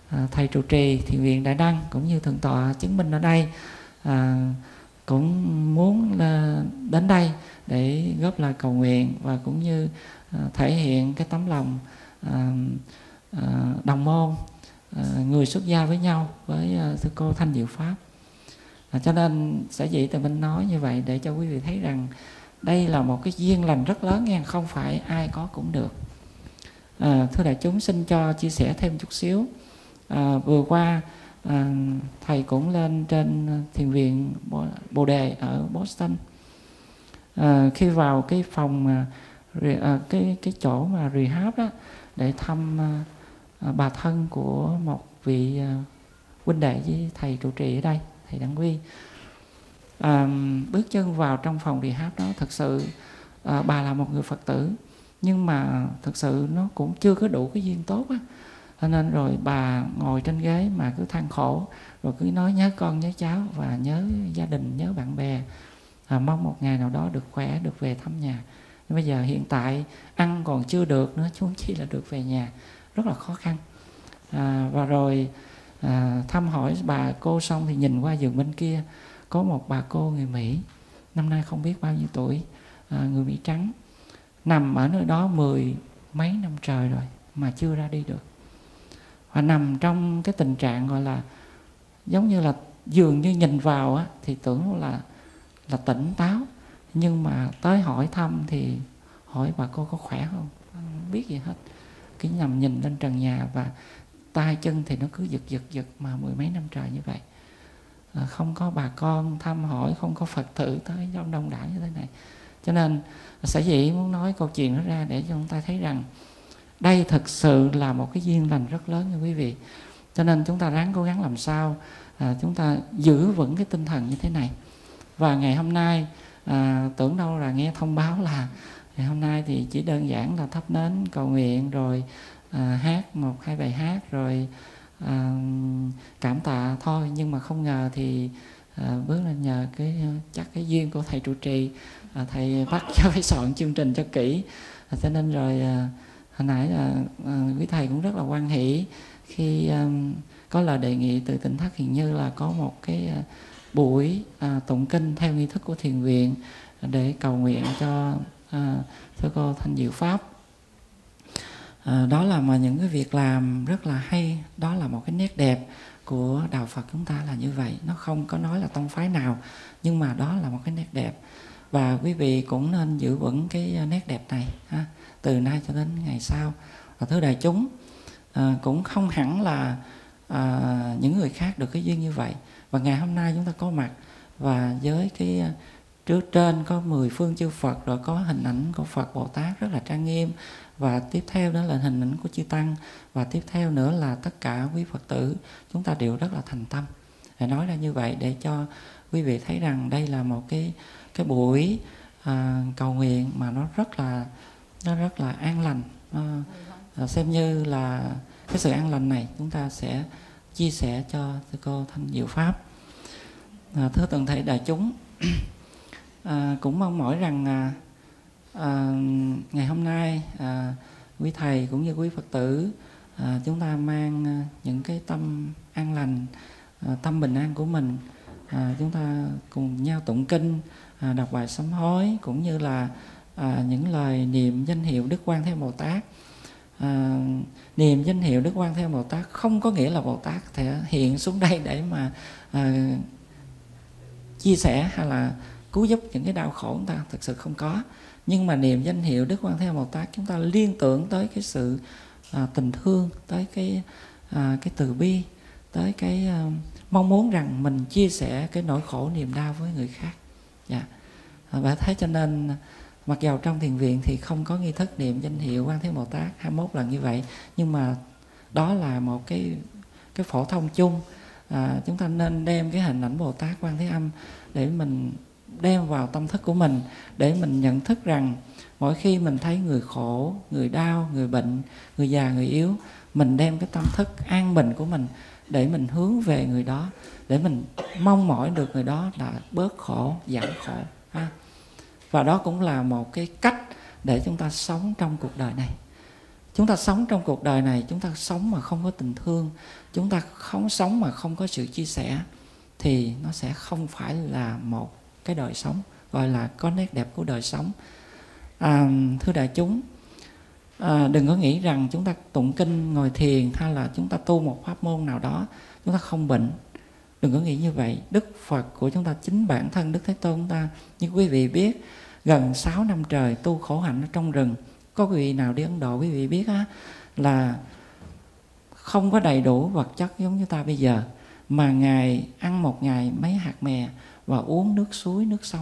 à, thầy trụ trì thiền viện Đại Đăng cũng như thượng tọa chứng minh ở đây à, cũng muốn là đến đây để góp lời cầu nguyện và cũng như à, thể hiện cái tấm lòng à, à, đồng môn à, người xuất gia với nhau với à, sư cô Thanh Diệu Pháp. À, cho nên sở dĩ Từ Minh nói như vậy để cho quý vị thấy rằng đây là một cái duyên lành rất lớn nha, không phải ai có cũng được. À, thưa đại chúng, xin cho chia sẻ thêm chút xíu. À, vừa qua à, thầy cũng lên trên thiền viện Bồ Đề ở Boston. À, khi vào cái phòng à, cái cái chỗ mà rehab đó để thăm à, bà thân của một vị à, huynh đệ với thầy trụ trì ở đây, thầy Đặng Quy. À, bước chân vào trong phòng rehab đó, thật sự à, bà là một người Phật tử, nhưng mà thực sự nó cũng chưa có đủ cái duyên tốt á. Cho nên rồi bà ngồi trên ghế mà cứ than khổ, rồi cứ nói nhớ con, nhớ cháu và nhớ gia đình, nhớ bạn bè, à, mong một ngày nào đó được khỏe, được về thăm nhà. Nhưng bây giờ hiện tại ăn còn chưa được nữa, chứ chỉ là được về nhà, rất là khó khăn. À, và rồi à, thăm hỏi bà cô xong thì nhìn qua giường bên kia có một bà cô người Mỹ, năm nay không biết bao nhiêu tuổi, à, người Mỹ trắng, nằm ở nơi đó mười mấy năm trời rồi mà chưa ra đi được. Và nằm trong cái tình trạng gọi là giống như là dường như nhìn vào á, thì tưởng là là tỉnh táo, nhưng mà tới hỏi thăm thì hỏi bà cô có khỏe không, không biết gì hết, cứ nằm nhìn lên trần nhà và tay chân thì nó cứ giật giật giật mà mười mấy năm trời như vậy. À, không có bà con thăm hỏi, không có Phật tử tới đông đông đảo như thế này. Cho nên sở dĩ muốn nói câu chuyện đó ra để cho chúng ta thấy rằng đây thực sự là một cái duyên lành rất lớn nha quý vị. Cho nên chúng ta ráng cố gắng làm sao à, chúng ta giữ vững cái tinh thần như thế này. Và ngày hôm nay à, tưởng đâu là nghe thông báo là ngày hôm nay thì chỉ đơn giản là thắp nến cầu nguyện, rồi à, hát một hai bài hát, rồi à, cảm tạ thôi. Nhưng mà không ngờ thì à, bước lên nhờ cái chắc cái duyên của thầy trụ trì, à, thầy bắt cho phải soạn chương trình cho kỹ, à, cho nên rồi à, hồi nãy là à, quý thầy cũng rất là hoan hỷ khi à, có lời đề nghị từ Tỉnh Thất Hiền Như là có một cái à, buổi à, tụng kinh theo nghi thức của thiền viện để cầu nguyện cho à, sư cô Thanh Diệu Pháp. À, đó là mà những cái việc làm rất là hay, đó là một cái nét đẹp của đạo Phật chúng ta là như vậy. Nó không có nói là tông phái nào, nhưng mà đó là một cái nét đẹp. Và quý vị cũng nên giữ vững cái nét đẹp này ha, từ nay cho đến ngày sau. Và thưa đại chúng, à, cũng không hẳn là à, những người khác được cái duyên như vậy. Và ngày hôm nay chúng ta có mặt và với cái trước trên có mười phương chư Phật, rồi có hình ảnh của Phật Bồ Tát rất là trang nghiêm, và tiếp theo đó là hình ảnh của chư Tăng, và tiếp theo nữa là tất cả quý Phật tử chúng ta đều rất là thành tâm. Để nói ra như vậy để cho quý vị thấy rằng đây là một cái cái buổi à, cầu nguyện mà nó rất là nó rất là an lành. À, à, xem như là cái sự an lành này chúng ta sẽ chia sẻ cho sư cô Thanh Diệu Pháp. À, thưa toàn thể đại chúng, à, cũng mong mỏi rằng à, à, ngày hôm nay à, quý thầy cũng như quý Phật tử à, chúng ta mang à, những cái tâm an lành, à, tâm bình an của mình, à, chúng ta cùng nhau tụng kinh, à, đọc bài sám hối, cũng như là à, những lời niệm danh hiệu Đức Quan Thế Bồ Tát. À, niệm danh hiệu Đức Quan Thế Bồ Tát không có nghĩa là Bồ Tát thể hiện xuống đây để mà à, chia sẻ hay là cứu giúp những cái đau khổ chúng ta, thực sự không có. Nhưng mà niệm danh hiệu Đức Quan Thế Bồ Tát, chúng ta liên tưởng tới cái sự à, tình thương, tới cái à, cái từ bi, tới cái à, mong muốn rằng mình chia sẻ cái nỗi khổ niềm đau với người khác. Dạ. À, và thế cho nên mặc dầu trong thiền viện thì không có nghi thức niệm danh hiệu Quan Thế Bồ Tát hai mươi mốt lần như vậy, nhưng mà đó là một cái cái phổ thông chung. À, chúng ta nên đem cái hình ảnh Bồ Tát Quan Thế Âm để mình đem vào tâm thức của mình, để mình nhận thức rằng mỗi khi mình thấy người khổ, người đau, người bệnh, người già, người yếu, mình đem cái tâm thức an bình của mình để mình hướng về người đó, để mình mong mỏi được người đó là bớt khổ, giảm khổ. Ha. Và đó cũng là một cái cách để chúng ta sống trong cuộc đời này. chúng ta sống trong cuộc đời này, chúng ta sống mà không có tình thương, chúng ta không sống mà không có sự chia sẻ, thì nó sẽ không phải là một cái đời sống gọi là có nét đẹp của đời sống. À, thưa đại chúng, à, đừng có nghĩ rằng chúng ta tụng kinh, ngồi thiền hay là chúng ta tu một pháp môn nào đó chúng ta không bệnh. Đừng có nghĩ như vậy. Đức Phật của chúng ta, chính bản thân Đức Thế Tôn chúng ta, như quý vị biết, gần sáu năm trời tu khổ hạnh ở trong rừng. Có quý vị nào đi Ấn Độ quý vị biết á, là không có đầy đủ vật chất giống như ta bây giờ, mà Ngài ăn một ngày mấy hạt mè và uống nước suối, nước sông,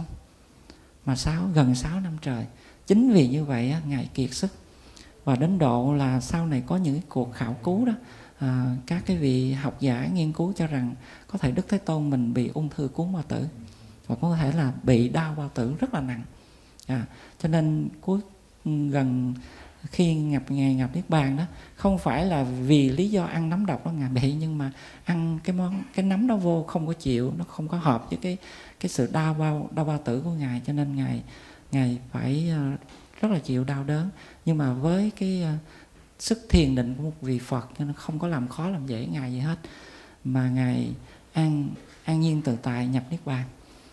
mà sáu, gần sáu năm trời. Chính vì như vậy á, Ngài kiệt sức. Và đến độ là sau này có những cái cuộc khảo cứu đó, à, các cái vị học giả nghiên cứu cho rằng có thể Đức Thế Tôn mình bị ung thư cuốn bao tử, và có thể là bị đau bao tử rất là nặng. À, cho nên cuối gần khi nhập Ngài nhập Niết Bàn đó, không phải là vì lý do ăn nấm độc đó Ngài bị, nhưng mà ăn cái món cái nấm đó vô không có chịu, nó không có hợp với cái cái sự đau bao đau bao tử của Ngài, cho nên Ngài Ngài phải uh, rất là chịu đau đớn. Nhưng mà với cái uh, sức thiền định của một vị Phật, cho nên không có làm khó làm dễ Ngài gì hết, mà Ngài an an nhiên tự tại nhập Niết Bàn.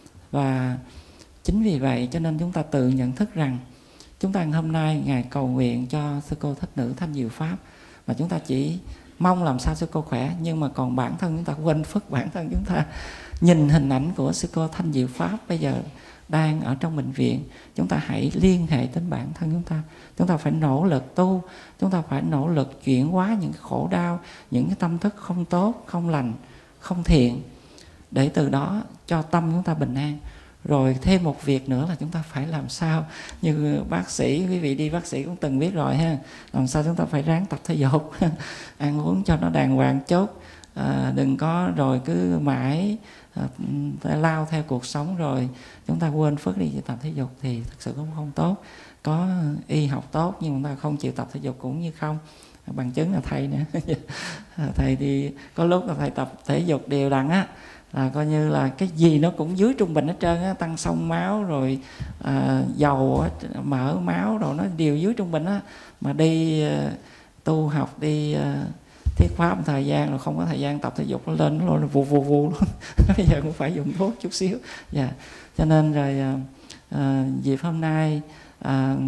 Và chính vì vậy cho nên chúng ta tự nhận thức rằng chúng ta hôm nay Ngài cầu nguyện cho Sư Cô Thích Nữ Thanh Diệu Pháp, mà chúng ta chỉ mong làm sao Sư Cô khỏe, nhưng mà còn bản thân chúng ta quên phước bản thân chúng ta. Nhìn hình ảnh của Sư Cô Thanh Diệu Pháp bây giờ đang ở trong bệnh viện, chúng ta hãy liên hệ đến bản thân chúng ta. Chúng ta phải nỗ lực tu, chúng ta phải nỗ lực chuyển hóa những khổ đau, những cái tâm thức không tốt, không lành, không thiện, để từ đó cho tâm chúng ta bình an. Rồi thêm một việc nữa là chúng ta phải làm sao, như bác sĩ, quý vị đi bác sĩ cũng từng biết rồi ha, làm sao chúng ta phải ráng tập thể dục, ăn uống cho nó đàng hoàng chốt, à, đừng có rồi cứ mãi à, lao theo cuộc sống rồi chúng ta quên phước đi tập thể dục thì thực sự cũng không tốt. Có y học tốt nhưng chúng ta không chịu tập thể dục cũng như không. Bằng chứng là thầy nữa. Thầy thì có lúc là thầy tập thể dục đều đặn á, là coi như là cái gì nó cũng dưới trung bình hết trơn á, tăng xông máu rồi à, dầu á, mỡ máu rồi nó đều dưới trung bình á, mà đi uh, tu học đi uh, thiết pháp một thời gian rồi không có thời gian tập thể dục, nó lên nó là vù vù vù luôn. Bây giờ cũng phải dùng thuốc chút xíu. Dạ. Yeah. Cho nên rồi uh, uh, dịp hôm nay uh,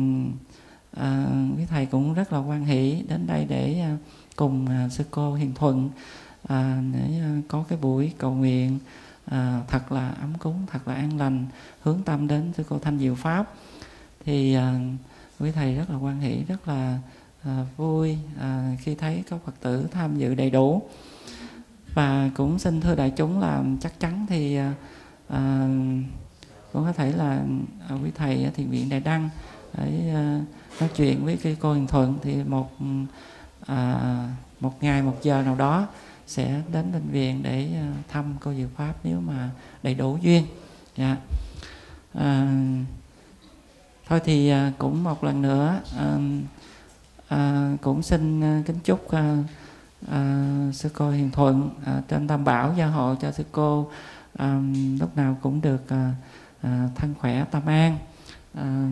uh, quý thầy cũng rất là hoan hỷ đến đây để uh, cùng uh, sư cô Hiền Thuận À, để uh, có cái buổi cầu nguyện uh, thật là ấm cúng, thật là an lành, hướng tâm đến Sư Cô Thanh Diệu Pháp. Thì uh, quý thầy rất là hoan hỷ, rất là uh, vui uh, khi thấy các Phật tử tham dự đầy đủ. Và cũng xin thưa đại chúng là chắc chắn thì uh, uh, cũng có thể là uh, quý thầy uh, thiền viện Đại Đăng để uh, nói chuyện với cái cô Hiền Thuận, thì một uh, một ngày một giờ nào đó sẽ đến bệnh viện để thăm cô Diệu Pháp nếu mà đầy đủ duyên. Dạ. À, thôi thì cũng một lần nữa à, à, cũng xin kính chúc à, à, sư cô Hiền Thuận à, trên Tam Bảo gia hộ cho sư cô à, lúc nào cũng được à, à, thân khỏe tâm an, à,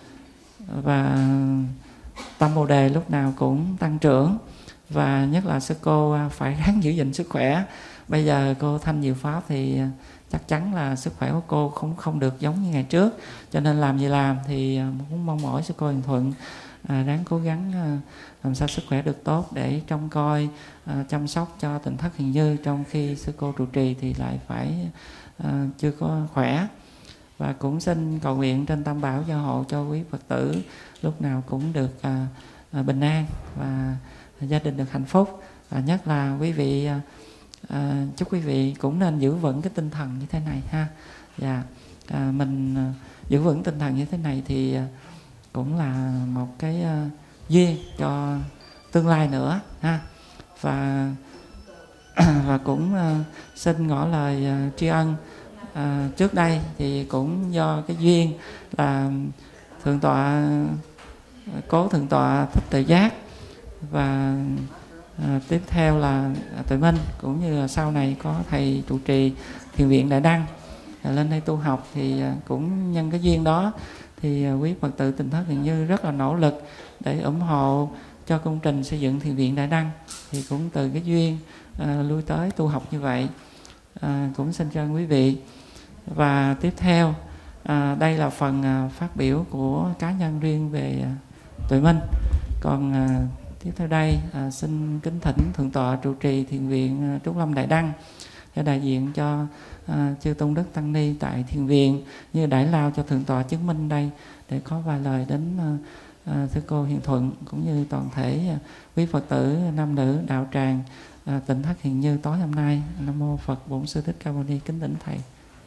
và tâm Bồ Đề lúc nào cũng tăng trưởng. Và nhất là sư cô phải ráng giữ gìn sức khỏe. Bây giờ cô Thanh Diệu Pháp thì chắc chắn là sức khỏe của cô không không được giống như ngày trước, cho nên làm gì làm thì cũng mong mỏi sư cô Hiền Thuận à, ráng cố gắng à, làm sao sức khỏe được tốt để trông coi à, chăm sóc cho Tỉnh Thất Hiền Như, trong khi sư cô trụ trì thì lại phải à, chưa có khỏe. Và cũng xin cầu nguyện trên Tam Bảo gia hộ cho quý Phật tử lúc nào cũng được à, à, bình an và gia đình được hạnh phúc. Và nhất là quý vị à, chúc quý vị cũng nên giữ vững cái tinh thần như thế này ha. Và à, mình à, giữ vững tinh thần như thế này thì à, cũng là một cái à, duyên cho tương lai nữa ha. Và và cũng à, xin ngỏ lời à, tri ân. À, trước đây thì cũng do cái duyên là thượng tọa cố thượng tọa Thích Tuệ Giác, và à, tiếp theo là Tuệ Minh, cũng như là sau này có thầy trụ trì thiền viện Đại Đăng à, lên đây tu học, thì à, cũng nhân cái duyên đó thì à, quý Phật tử Tỉnh Thất Hiền Như rất là nỗ lực để ủng hộ cho công trình xây dựng thiền viện Đại Đăng. Thì cũng từ cái duyên à, lui tới tu học như vậy, à, cũng xin cho quý vị. Và tiếp theo à, đây là phần à, phát biểu của cá nhân riêng về à, Tuệ Minh. Còn à, tiếp theo đây à, xin kính thỉnh Thượng tọa trụ trì thiền viện à, Trúc Lâm Đại Đăng để đại diện cho à, chư tôn đức tăng ni tại thiền viện, như đãi lao cho Thượng tọa chứng minh đây, để có vài lời đến à, à, thưa cô Hiền Thuận cũng như toàn thể à, quý Phật tử nam nữ đạo tràng à, Tỉnh Thất Hiền Như tối hôm nay. Nam mô Phật Bổn Sư Thích Ca Mâu Ni. Kính thỉnh thầy.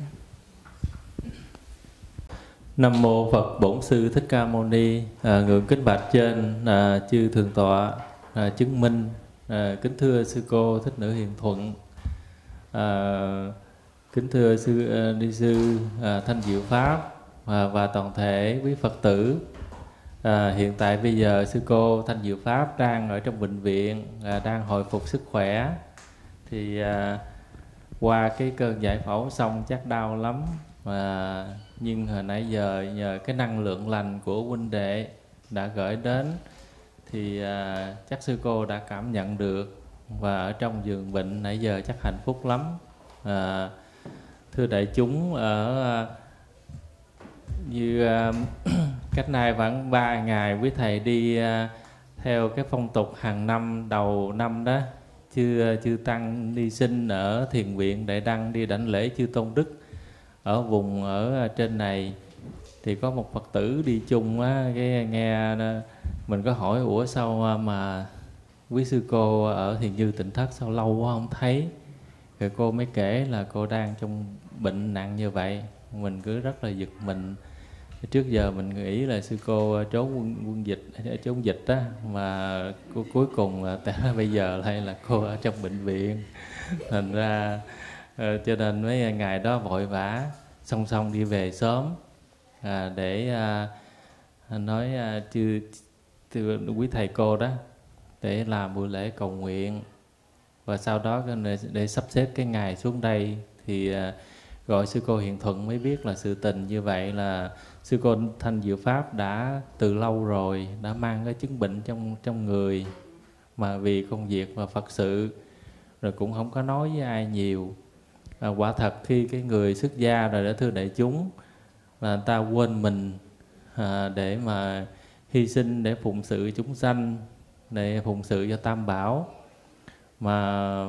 Nam mô Phật Bổn Sư Thích Ca Mâu Ni. À, ngưỡng kính bạch trên à, chư Thượng tọa à, chứng minh, à, kính thưa sư cô Thích Nữ Hiền Thuận, à, kính thưa sư à, ni sư à, Thanh Diệu Pháp à, và toàn thể quý Phật tử. À, hiện tại bây giờ sư cô Thanh Diệu Pháp đang ở trong bệnh viện, à, đang hồi phục sức khỏe. Thì à, qua cái cơn giải phẫu xong chắc đau lắm, à, nhưng hồi nãy giờ nhờ cái năng lượng lành của huynh đệ đã gửi đến thì à, chắc sư cô đã cảm nhận được, và ở trong giường bệnh nãy giờ chắc hạnh phúc lắm. À, thưa đại chúng, ở à, như à, cách nay khoảng ba ngày quý thầy đi à, theo cái phong tục hàng năm đầu năm đó, chư chư tăng đi sinh ở thiền viện Đại Đăng đi đảnh lễ chư tôn đức ở vùng ở trên này. Thì có một Phật tử đi chung á, cái nghe mình có hỏi ủa sao mà quý sư cô ở Thiền Như Tỉnh Thất sao lâu quá không thấy. Rồi cô mới kể là cô đang trong bệnh nặng như vậy. Mình cứ rất là giật mình. Trước giờ mình nghĩ là sư cô trốn quân, quân dịch trốn dịch á, mà cô cuối cùng là bây giờ lại là cô ở trong bệnh viện. Thành ra Ờ, cho nên mấy ngày đó vội vã song song đi về sớm à, để à, nói à, chư, chư quý thầy cô đó để làm buổi lễ cầu nguyện, và sau đó để, để sắp xếp cái ngày xuống đây thì à, gọi sư cô Hiền Thuận mới biết là sự tình như vậy là sư cô Thanh Diệu Pháp đã từ lâu rồi đã mang cái chứng bệnh trong trong người, mà vì công việc và Phật sự rồi cũng không có nói với ai nhiều. À, quả thật khi cái người xuất gia rồi đã thưa đại chúng là người ta quên mình à, để mà hy sinh để phụng sự chúng sanh, để phụng sự cho Tam Bảo. Mà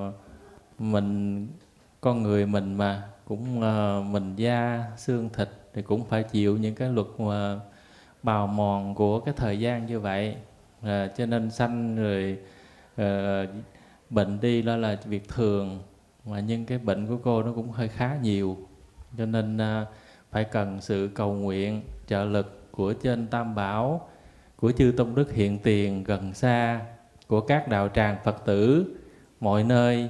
mình con người mình mà cũng à, mình da xương thịt thì cũng phải chịu những cái luật mà bào mòn của cái thời gian như vậy, à, cho nên sanh rồi à, bệnh đi đó là việc thường. Mà nhưng cái bệnh của cô nó cũng hơi khá nhiều, cho nên à, phải cần sự cầu nguyện trợ lực của trên Tam Bảo, của chư tôn đức hiện tiền gần xa, của các đạo tràng Phật tử mọi nơi,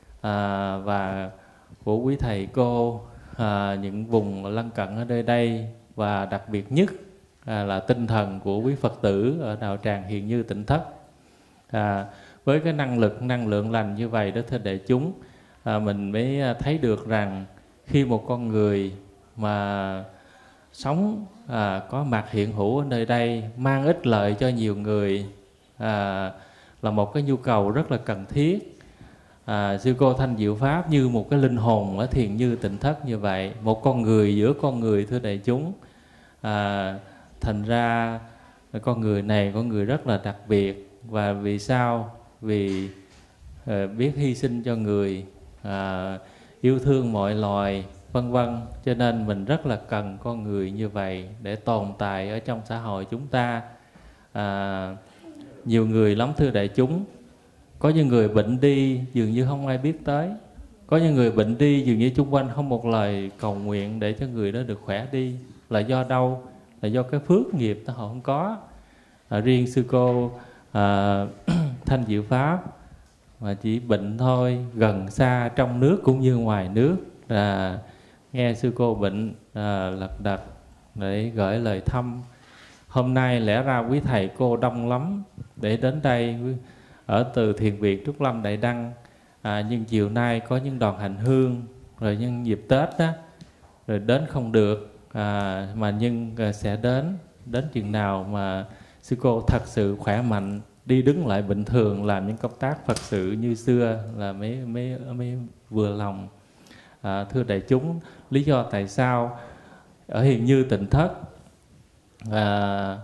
à, và của quý thầy cô à, những vùng lân cận ở nơi đây, và đặc biệt nhất à, là tinh thần của quý Phật tử ở đạo tràng Hiền Như Tỉnh Thất. À, với cái năng lực năng lượng lành như vậy đó thưa đại chúng, À, mình mới thấy được rằng khi một con người mà sống à, có mặt hiện hữu ở nơi đây, mang ích lợi cho nhiều người à, là một cái nhu cầu rất là cần thiết. à, Sư cô Thanh Diệu Pháp như một cái linh hồn ở Thiền Như Tỉnh Thất như vậy, một con người giữa con người thưa đại chúng. à, Thành ra con người này con người rất là đặc biệt. Và vì sao? Vì à, biết hy sinh cho người, À, yêu thương mọi loài vân vân, cho nên mình rất là cần con người như vậy để tồn tại ở trong xã hội chúng ta. à, nhiều người lắm thưa đại chúng, có những người bệnh đi dường như không ai biết tới, có những người bệnh đi dường như chung quanh không một lời cầu nguyện để cho người đó được khỏe đi. Là do đâu? Là do cái phước nghiệp họ không có. à, riêng sư cô à, Thanh Diệu Pháp mà chỉ bệnh thôi, gần xa trong nước cũng như ngoài nước, là nghe sư cô bệnh à, lật đật để gửi lời thăm. Hôm nay lẽ ra quý thầy cô đông lắm để đến đây ở từ Thiền viện Trúc Lâm Đại Đăng, à, nhưng chiều nay có những đoàn hành hương rồi nhân dịp Tết đó, rồi đến không được, à, mà nhưng sẽ đến đến chừng nào mà sư cô thật sự khỏe mạnh đi đứng lại bình thường, làm những công tác Phật sự như xưa là mới mới mới vừa lòng. À, thưa đại chúng, lý do tại sao ở Hiền Như Tịnh Thất à,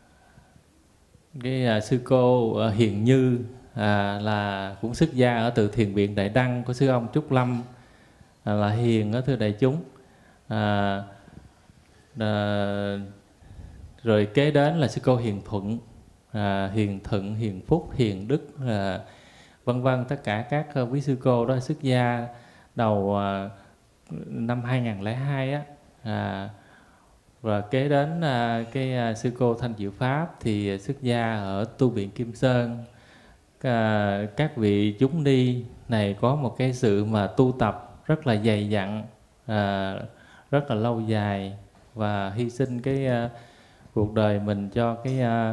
cái à, sư cô à, Hiền Như à, là cũng xuất gia ở từ Thiền viện Đại Đăng của sư ông Trúc Lâm, à, là hiền đó thưa đại chúng. À, à, rồi kế đến là sư cô Hiền Thuận, à, Hiền Thuận, Hiền Phúc, Hiền Đức, à, vân vân, tất cả các quý sư cô đó xuất gia đầu à, năm hai nghìn không trăm lẻ hai á. À, và kế đến à, cái à, sư cô Thanh Diệu Pháp thì xuất gia ở tu viện Kim Sơn. À, các vị chúng ni này có một cái sự mà tu tập rất là dày dặn, à, rất là lâu dài, và hy sinh cái à, cuộc đời mình cho cái à,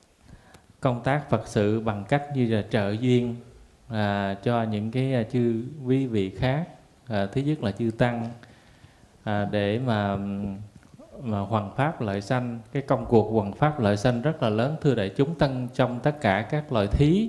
công tác Phật sự bằng cách như là trợ duyên à, cho những cái à, chư quý vị khác. À, thứ nhất là chư tăng, à, để mà mà hoằng pháp lợi sanh. Cái công cuộc hoằng pháp lợi sanh rất là lớn thưa đại chúng, tăng trong tất cả các loại thí,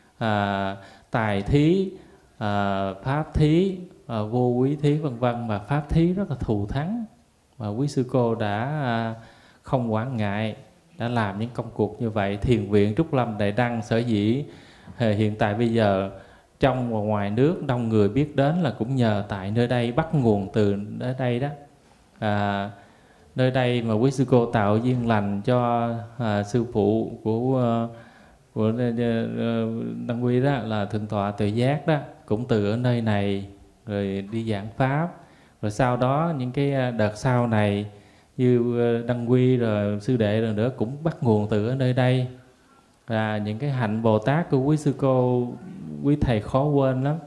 à, tài thí, à, pháp thí, à, vô quý thí vân vân, mà pháp thí rất là thù thắng, mà quý sư cô đã à, không quản ngại, đã làm những công cuộc như vậy. Thiền viện Trúc Lâm Đại Đăng sở dĩ hiện tại bây giờ trong và ngoài nước đông người biết đến là cũng nhờ tại nơi đây, bắt nguồn từ ở đây đó. À, nơi đây mà quý sư cô tạo duyên lành cho à, sư phụ của uh, của uh, Đăng Quy đó là Thượng tọa Tuệ Giác đó, cũng từ ở nơi này rồi đi giảng pháp. Rồi sau đó những cái đợt sau này như Đăng Quy rồi sư đệ rồi nữa cũng bắt nguồn từ ở nơi đây. Và những cái hạnh Bồ Tát của quý sư cô, quý thầy khó quên lắm.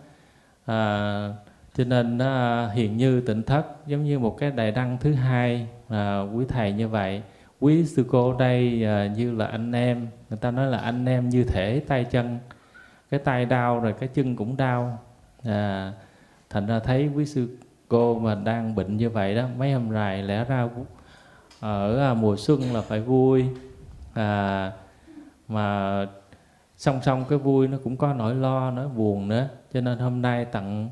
À, cho nên uh, Hiền Như Tịnh Thất giống như một cái đại đăng thứ hai, à, quý thầy như vậy. Quý sư cô đây à, như là anh em, người ta nói là anh em như thể tay chân, cái tay đau rồi cái chân cũng đau. À, thành ra thấy quý sư cô mà đang bệnh như vậy đó, mấy hôm rày lẽ ra ở à, mùa xuân là phải vui, à, mà song song cái vui nó cũng có nỗi lo, nỗi buồn nữa. Cho nên hôm nay tặng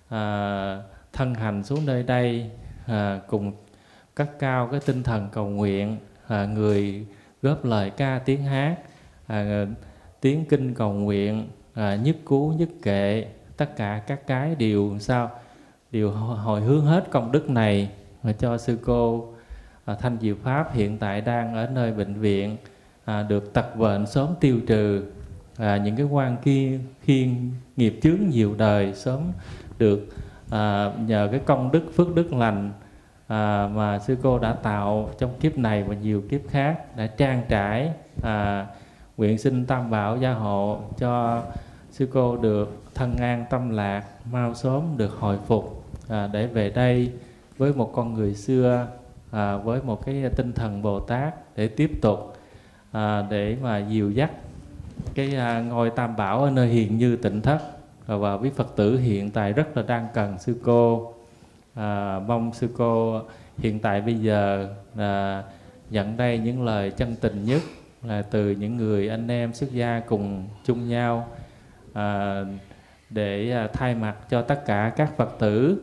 à, thân hành xuống nơi đây, à, cùng cất cao cái tinh thần cầu nguyện, à, người góp lời ca tiếng hát, à, tiếng kinh cầu nguyện, à, nhất cú nhất kệ, tất cả các cái đều sao đều hồi hướng hết công đức này mà cho sư cô à, Thanh Diệu Pháp hiện tại đang ở nơi bệnh viện, à, được tật bệnh sớm tiêu trừ, à, những cái quan kia khiên nghiệp chướng nhiều đời sớm được à, nhờ cái công đức phước đức lành à, mà sư cô đã tạo trong kiếp này và nhiều kiếp khác, đã trang trải. À, nguyện xin Tam Bảo gia hộ cho sư cô được thân an tâm lạc, mau sớm được hồi phục, à, để về đây với một con người xưa, à, với một cái tinh thần Bồ Tát để tiếp tục à, để mà dìu dắt cái à, ngôi Tam Bảo ở nơi Hiền Như Tịnh Thất. Và quý Phật tử hiện tại rất là đang cần sư cô, à, mong sư cô hiện tại bây giờ là nhận đây những lời chân tình nhất là từ những người anh em xuất gia cùng chung nhau, à, để à, thay mặt cho tất cả các Phật tử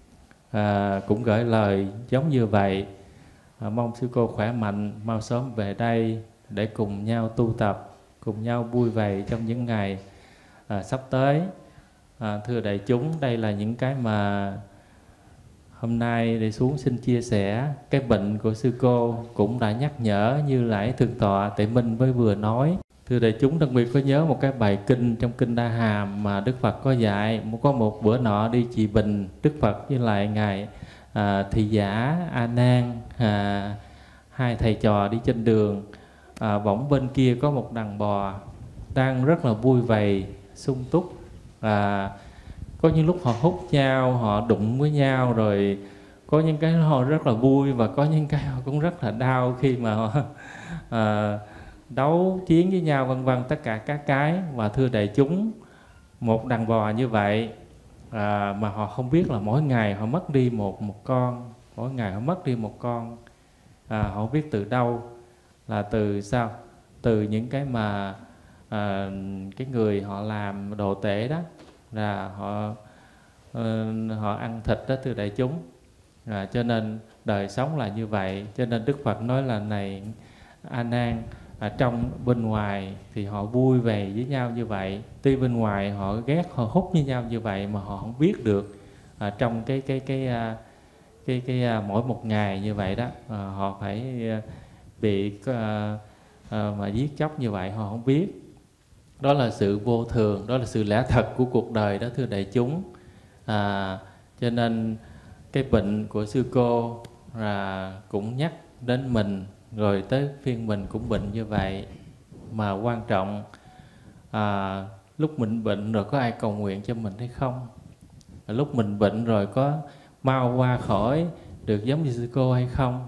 à, cũng gửi lời giống như vậy. À, mong sư cô khỏe mạnh, mau sớm về đây để cùng nhau tu tập, cùng nhau vui vầy trong những ngày à, sắp tới. À, thưa đại chúng, đây là những cái mà hôm nay để xuống xin chia sẻ. Cái bệnh của sư cô cũng đã nhắc nhở như lại Thượng tọa Tệ Minh mới vừa nói. Thưa đại chúng, đặc biệt có nhớ một cái bài kinh trong Kinh Đa Hàm mà Đức Phật có dạy. Có một bữa nọ đi Trị Bình, Đức Phật với lại Ngài à, Thị Giả A Nan, à, hai thầy trò đi trên đường, à, bỗng bên kia có một đàn bò đang rất là vui vầy, sung túc. À, có những lúc họ hút nhau, họ đụng với nhau, rồi có những cái họ rất là vui và có những cái họ cũng rất là đau khi mà họ à, đấu chiến với nhau vân vân, tất cả các cái. Và thưa đại chúng, một đàn bò như vậy à, mà họ không biết là mỗi ngày họ mất đi một một con, mỗi ngày họ mất đi một con, à, họ không biết từ đâu, là từ sao, từ những cái mà à, cái người họ làm đồ tể đó là họ à, họ ăn thịt đó thưa đại chúng. À, cho nên đời sống là như vậy. Cho nên Đức Phật nói là này A Nan, à, trong bên ngoài thì họ vui vẻ với nhau như vậy, tuy bên ngoài họ ghét họ hút với nhau như vậy mà họ không biết được à, trong cái cái cái cái, cái, cái, cái mỗi một ngày như vậy đó à, họ phải à, bị à, à, mà giết chóc như vậy họ không biết. Đó là sự vô thường, đó là sự lẽ thật của cuộc đời đó thưa đại chúng. À, cho nên cái bệnh của sư cô là cũng nhắc đến mình, rồi tới phiên mình cũng bệnh như vậy. Mà quan trọng à, lúc mình bệnh rồi có ai cầu nguyện cho mình hay không? À, lúc mình bệnh rồi có mau qua khỏi được giống như sư cô hay không?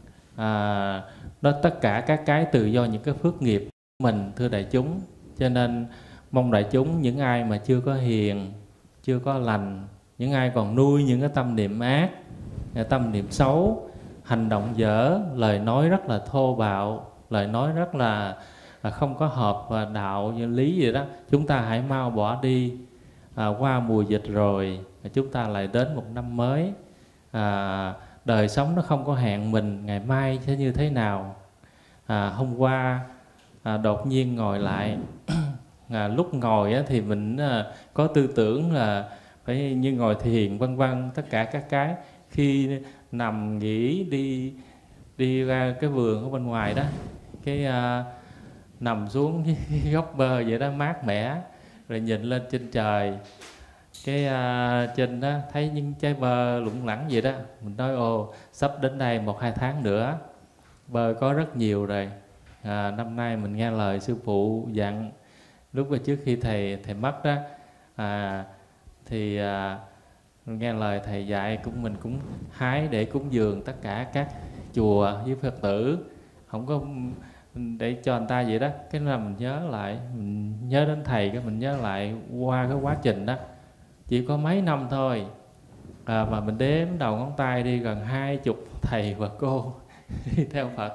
À, đó tất cả các cái từ do những cái phước nghiệp của mình thưa đại chúng. Cho nên mong đại chúng, những ai mà chưa có hiền, chưa có lành, những ai còn nuôi những cái tâm niệm ác, tâm niệm xấu, hành động dở, lời nói rất là thô bạo, lời nói rất là, là không có hợp và đạo như lý gì đó, chúng ta hãy mau bỏ đi. À, qua mùa dịch rồi chúng ta lại đến một năm mới. À, đời sống nó không có hẹn mình ngày mai sẽ như thế nào. À, hôm qua à, đột nhiên ngồi lại à, lúc ngồi á, thì mình à, có tư tưởng là phải như ngồi thiền vân vân tất cả các cái. Khi nằm nghỉ đi đi ra cái vườn ở bên ngoài đó, cái à, nằm xuống cái góc bơ vậy đó mát mẻ, rồi nhìn lên trên trời, cái à, trên đó thấy những trái bơ lủng lẳng vậy đó, mình nói ồ sắp đến đây một hai tháng nữa bơ có rất nhiều rồi. À, năm nay mình nghe lời sư phụ dặn lúc mà trước khi thầy thầy mất đó, à, thì à, nghe lời thầy dạy cũng mình cũng hái để cúng dường tất cả các chùa với Phật tử, không có để cho người ta vậy đó. Cái là mình nhớ lại, mình nhớ đến thầy, cái mình nhớ lại qua cái quá trình đó chỉ có mấy năm thôi à, mà mình đếm đầu ngón tay đi gần hai chục thầy và cô đi theo Phật.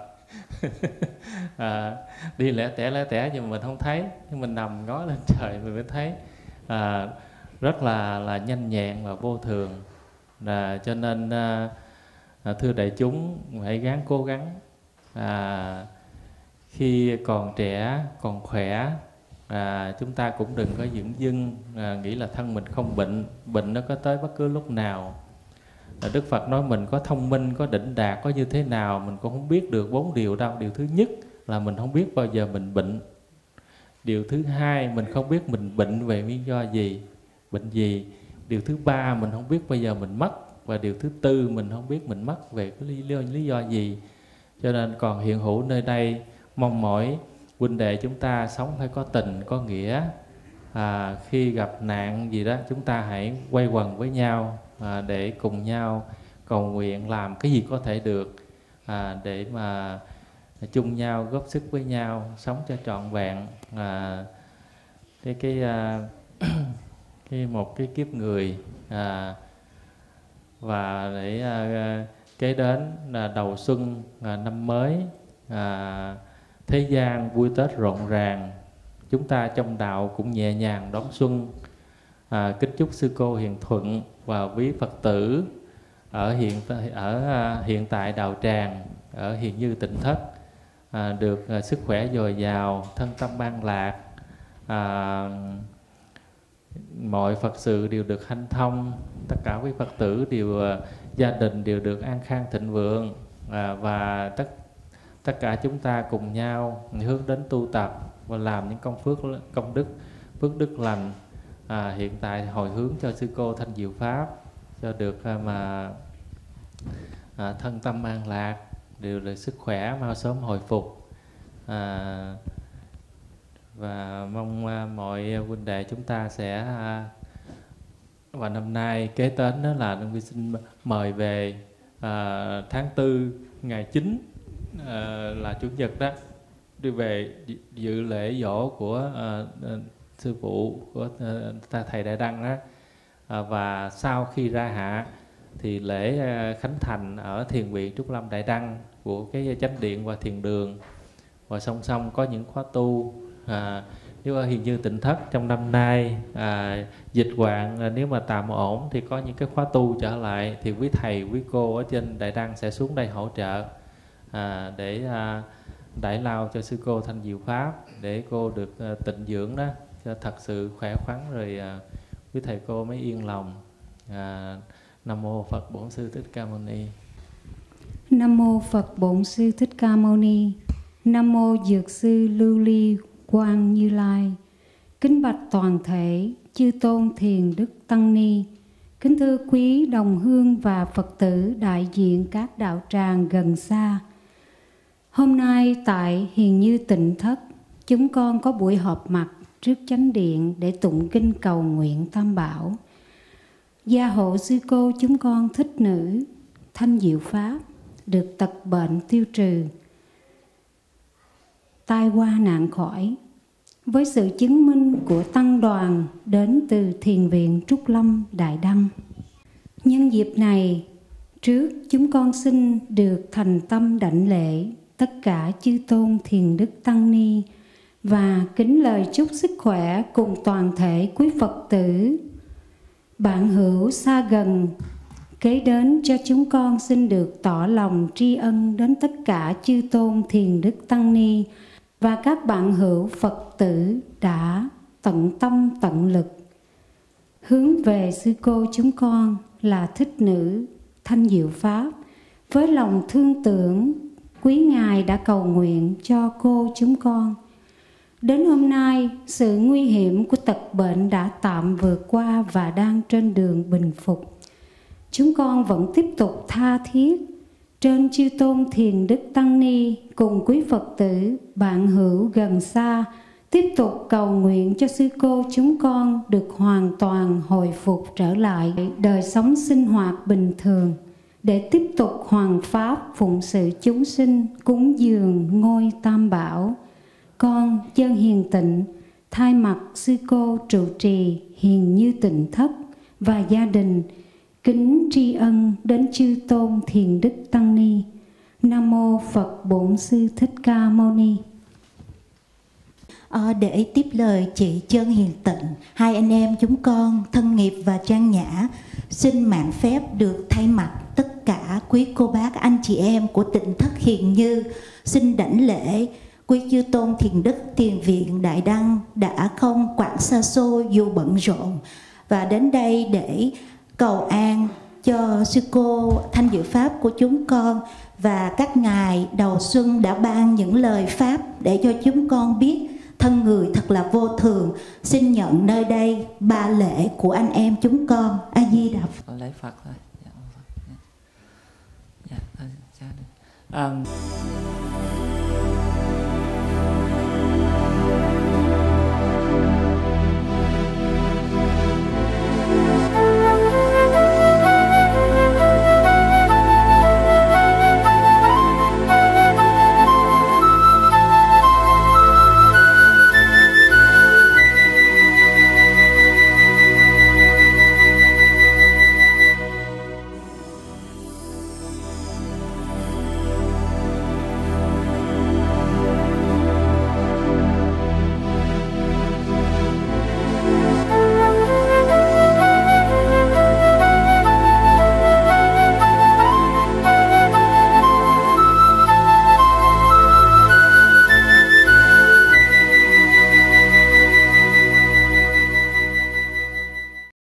À, đi lẻ tẻ lẻ tẻ nhưng mà mình không thấy, nhưng mình nằm ngó lên trời mình mới thấy à, rất là là nhanh nhẹn và vô thường. À, cho nên à, thưa đại chúng hãy gắng cố gắng à, khi còn trẻ còn khỏe à, chúng ta cũng đừng có dửng dưng à, nghĩ là thân mình không bệnh, bệnh nó có tới bất cứ lúc nào. À, Đức Phật nói mình có thông minh, có đỉnh đạt, có như thế nào mình cũng không biết được bốn điều đâu. Điều thứ nhất là mình không biết bao giờ mình bệnh. Điều thứ hai mình không biết mình bệnh về nguyên do gì, bệnh gì. Điều thứ ba mình không biết bao giờ mình mất. Và điều thứ tư mình không biết mình mất về cái lý do, lý do gì. Cho nên còn hiện hữu nơi đây, mong mỏi huynh đệ chúng ta sống phải có tình, có nghĩa. À, khi gặp nạn gì đó chúng ta hãy quay quần với nhau à, để cùng nhau cầu nguyện làm cái gì có thể được à, để mà chung nhau góp sức với nhau sống cho trọn vẹn à, cái cái, à, cái một cái kiếp người à, và để à, kế đến là đầu xuân à, năm mới à, thế gian vui Tết rộn ràng, chúng ta trong đạo cũng nhẹ nhàng đón xuân. À, kính chúc sư cô hiền thuận và quý Phật tử ở hiện ở à, hiện tại đạo tràng ở Hiền Như Tịnh Thất à, được à, sức khỏe dồi dào, thân tâm an lạc, à, mọi Phật sự đều được hanh thông, tất cả quý Phật tử đều à, gia đình đều được an khang thịnh vượng à, và tất tất cả chúng ta cùng nhau hướng đến tu tập và làm những công phước công đức phước đức lành. À, hiện tại hồi hướng cho sư cô Thanh Diệu Pháp cho được à, mà à, thân tâm an lạc, đều là sức khỏe mau sớm hồi phục à, và mong à, mọi huynh đệ chúng ta sẽ à, và năm nay kế đến đó là Đăng Quy xin mời về à, tháng tư ngày chín à, là chủ nhật đó đi về dự lễ dỗ của à, sư phụ của ta thầy Đại Đăng đó à, và sau khi ra hạ thì lễ khánh thành ở thiền viện Trúc Lâm Đại Đăng của cái chánh điện và thiền đường, và song song có những khóa tu à, Nếu ở Hiền Như Tịnh Thất trong năm nay à, dịch hoạn à, nếu mà tạm ổn thì có những cái khóa tu trở lại, thì quý thầy quý cô ở trên Đại Đăng sẽ xuống đây hỗ trợ à, để à, đãi lao cho sư cô Thanh Diệu Pháp, để cô được à, tịnh dưỡng đó cho thật sự khỏe khoắn, rồi à, quý thầy cô mới yên lòng. à, Nam mô Phật Bổn Sư Thích Ca Mâu Ni. Nam mô Phật Bổn Sư Thích Ca Mâu Ni. Nam mô Dược Sư Lưu Ly Quang Như Lai. Kính bạch toàn thể chư tôn thiền đức tăng ni, kính thưa quý đồng hương và Phật tử đại diện các đạo tràng gần xa. Hôm nay tại Hiền Như Tịnh Thất, chúng con có buổi họp mặt trước chánh điện để tụng kinh cầu nguyện Tam Bảo, gia hộ sư cô chúng con Thích Nữ Thanh Diệu Pháp được tật bệnh tiêu trừ, tai qua nạn khỏi, với sự chứng minh của tăng đoàn đến từ Thiền viện Trúc Lâm Đại Đăng. Nhân dịp này, trước chúng con xin được thành tâm đảnh lễ tất cả chư tôn thiền đức tăng ni và kính lời chúc sức khỏe cùng toàn thể quý Phật tử, bạn hữu xa gần. Kế đến cho chúng con xin được tỏ lòng tri ân đến tất cả chư tôn thiền đức tăng ni và các bạn hữu Phật tử đã tận tâm tận lực hướng về sư cô chúng con là Thích Nữ Thanh Diệu Pháp, với lòng thương tưởng quý ngài đã cầu nguyện cho cô chúng con. Đến hôm nay, sự nguy hiểm của tật bệnh đã tạm vượt qua và đang trên đường bình phục. Chúng con vẫn tiếp tục tha thiết trên chư tôn thiền đức tăng ni cùng quý Phật tử bạn hữu gần xa tiếp tục cầu nguyện cho sư cô chúng con được hoàn toàn hồi phục trở lại đời sống sinh hoạt bình thường, để tiếp tục hoàn pháp phụng sự chúng sinh cúng dường ngôi Tam Bảo. Con Chân Hiền Tịnh thay mặt sư cô trụ trì Hiền Như Tịnh Thất và gia đình kính tri ân đến chư tôn thiền đức tăng ni. Nam mô Phật Bổn Sư Thích Ca Mâu Ni. À, để tiếp lời chị Chân Hiền Tịnh, hai anh em chúng con Thân Nghiệp và Trang Nhã xin mạn phép được thay mặt tất cả quý cô bác anh chị em của Tịnh Thất Hiền Như xin đảnh lễ quý chư tôn thiền đức Thiền viện Đại Đăng đã không quản xa xôi dù bận rộn và đến đây để cầu an cho sư cô Thanh Diệu Pháp của chúng con, và các ngài đầu xuân đã ban những lời pháp để cho chúng con biết thân người thật là vô thường. Xin nhận nơi đây ba lễ của anh em chúng con. A Di Đà Phật. Lấy Phật thôi. Dạ, Phật. Dạ. Dạ, um...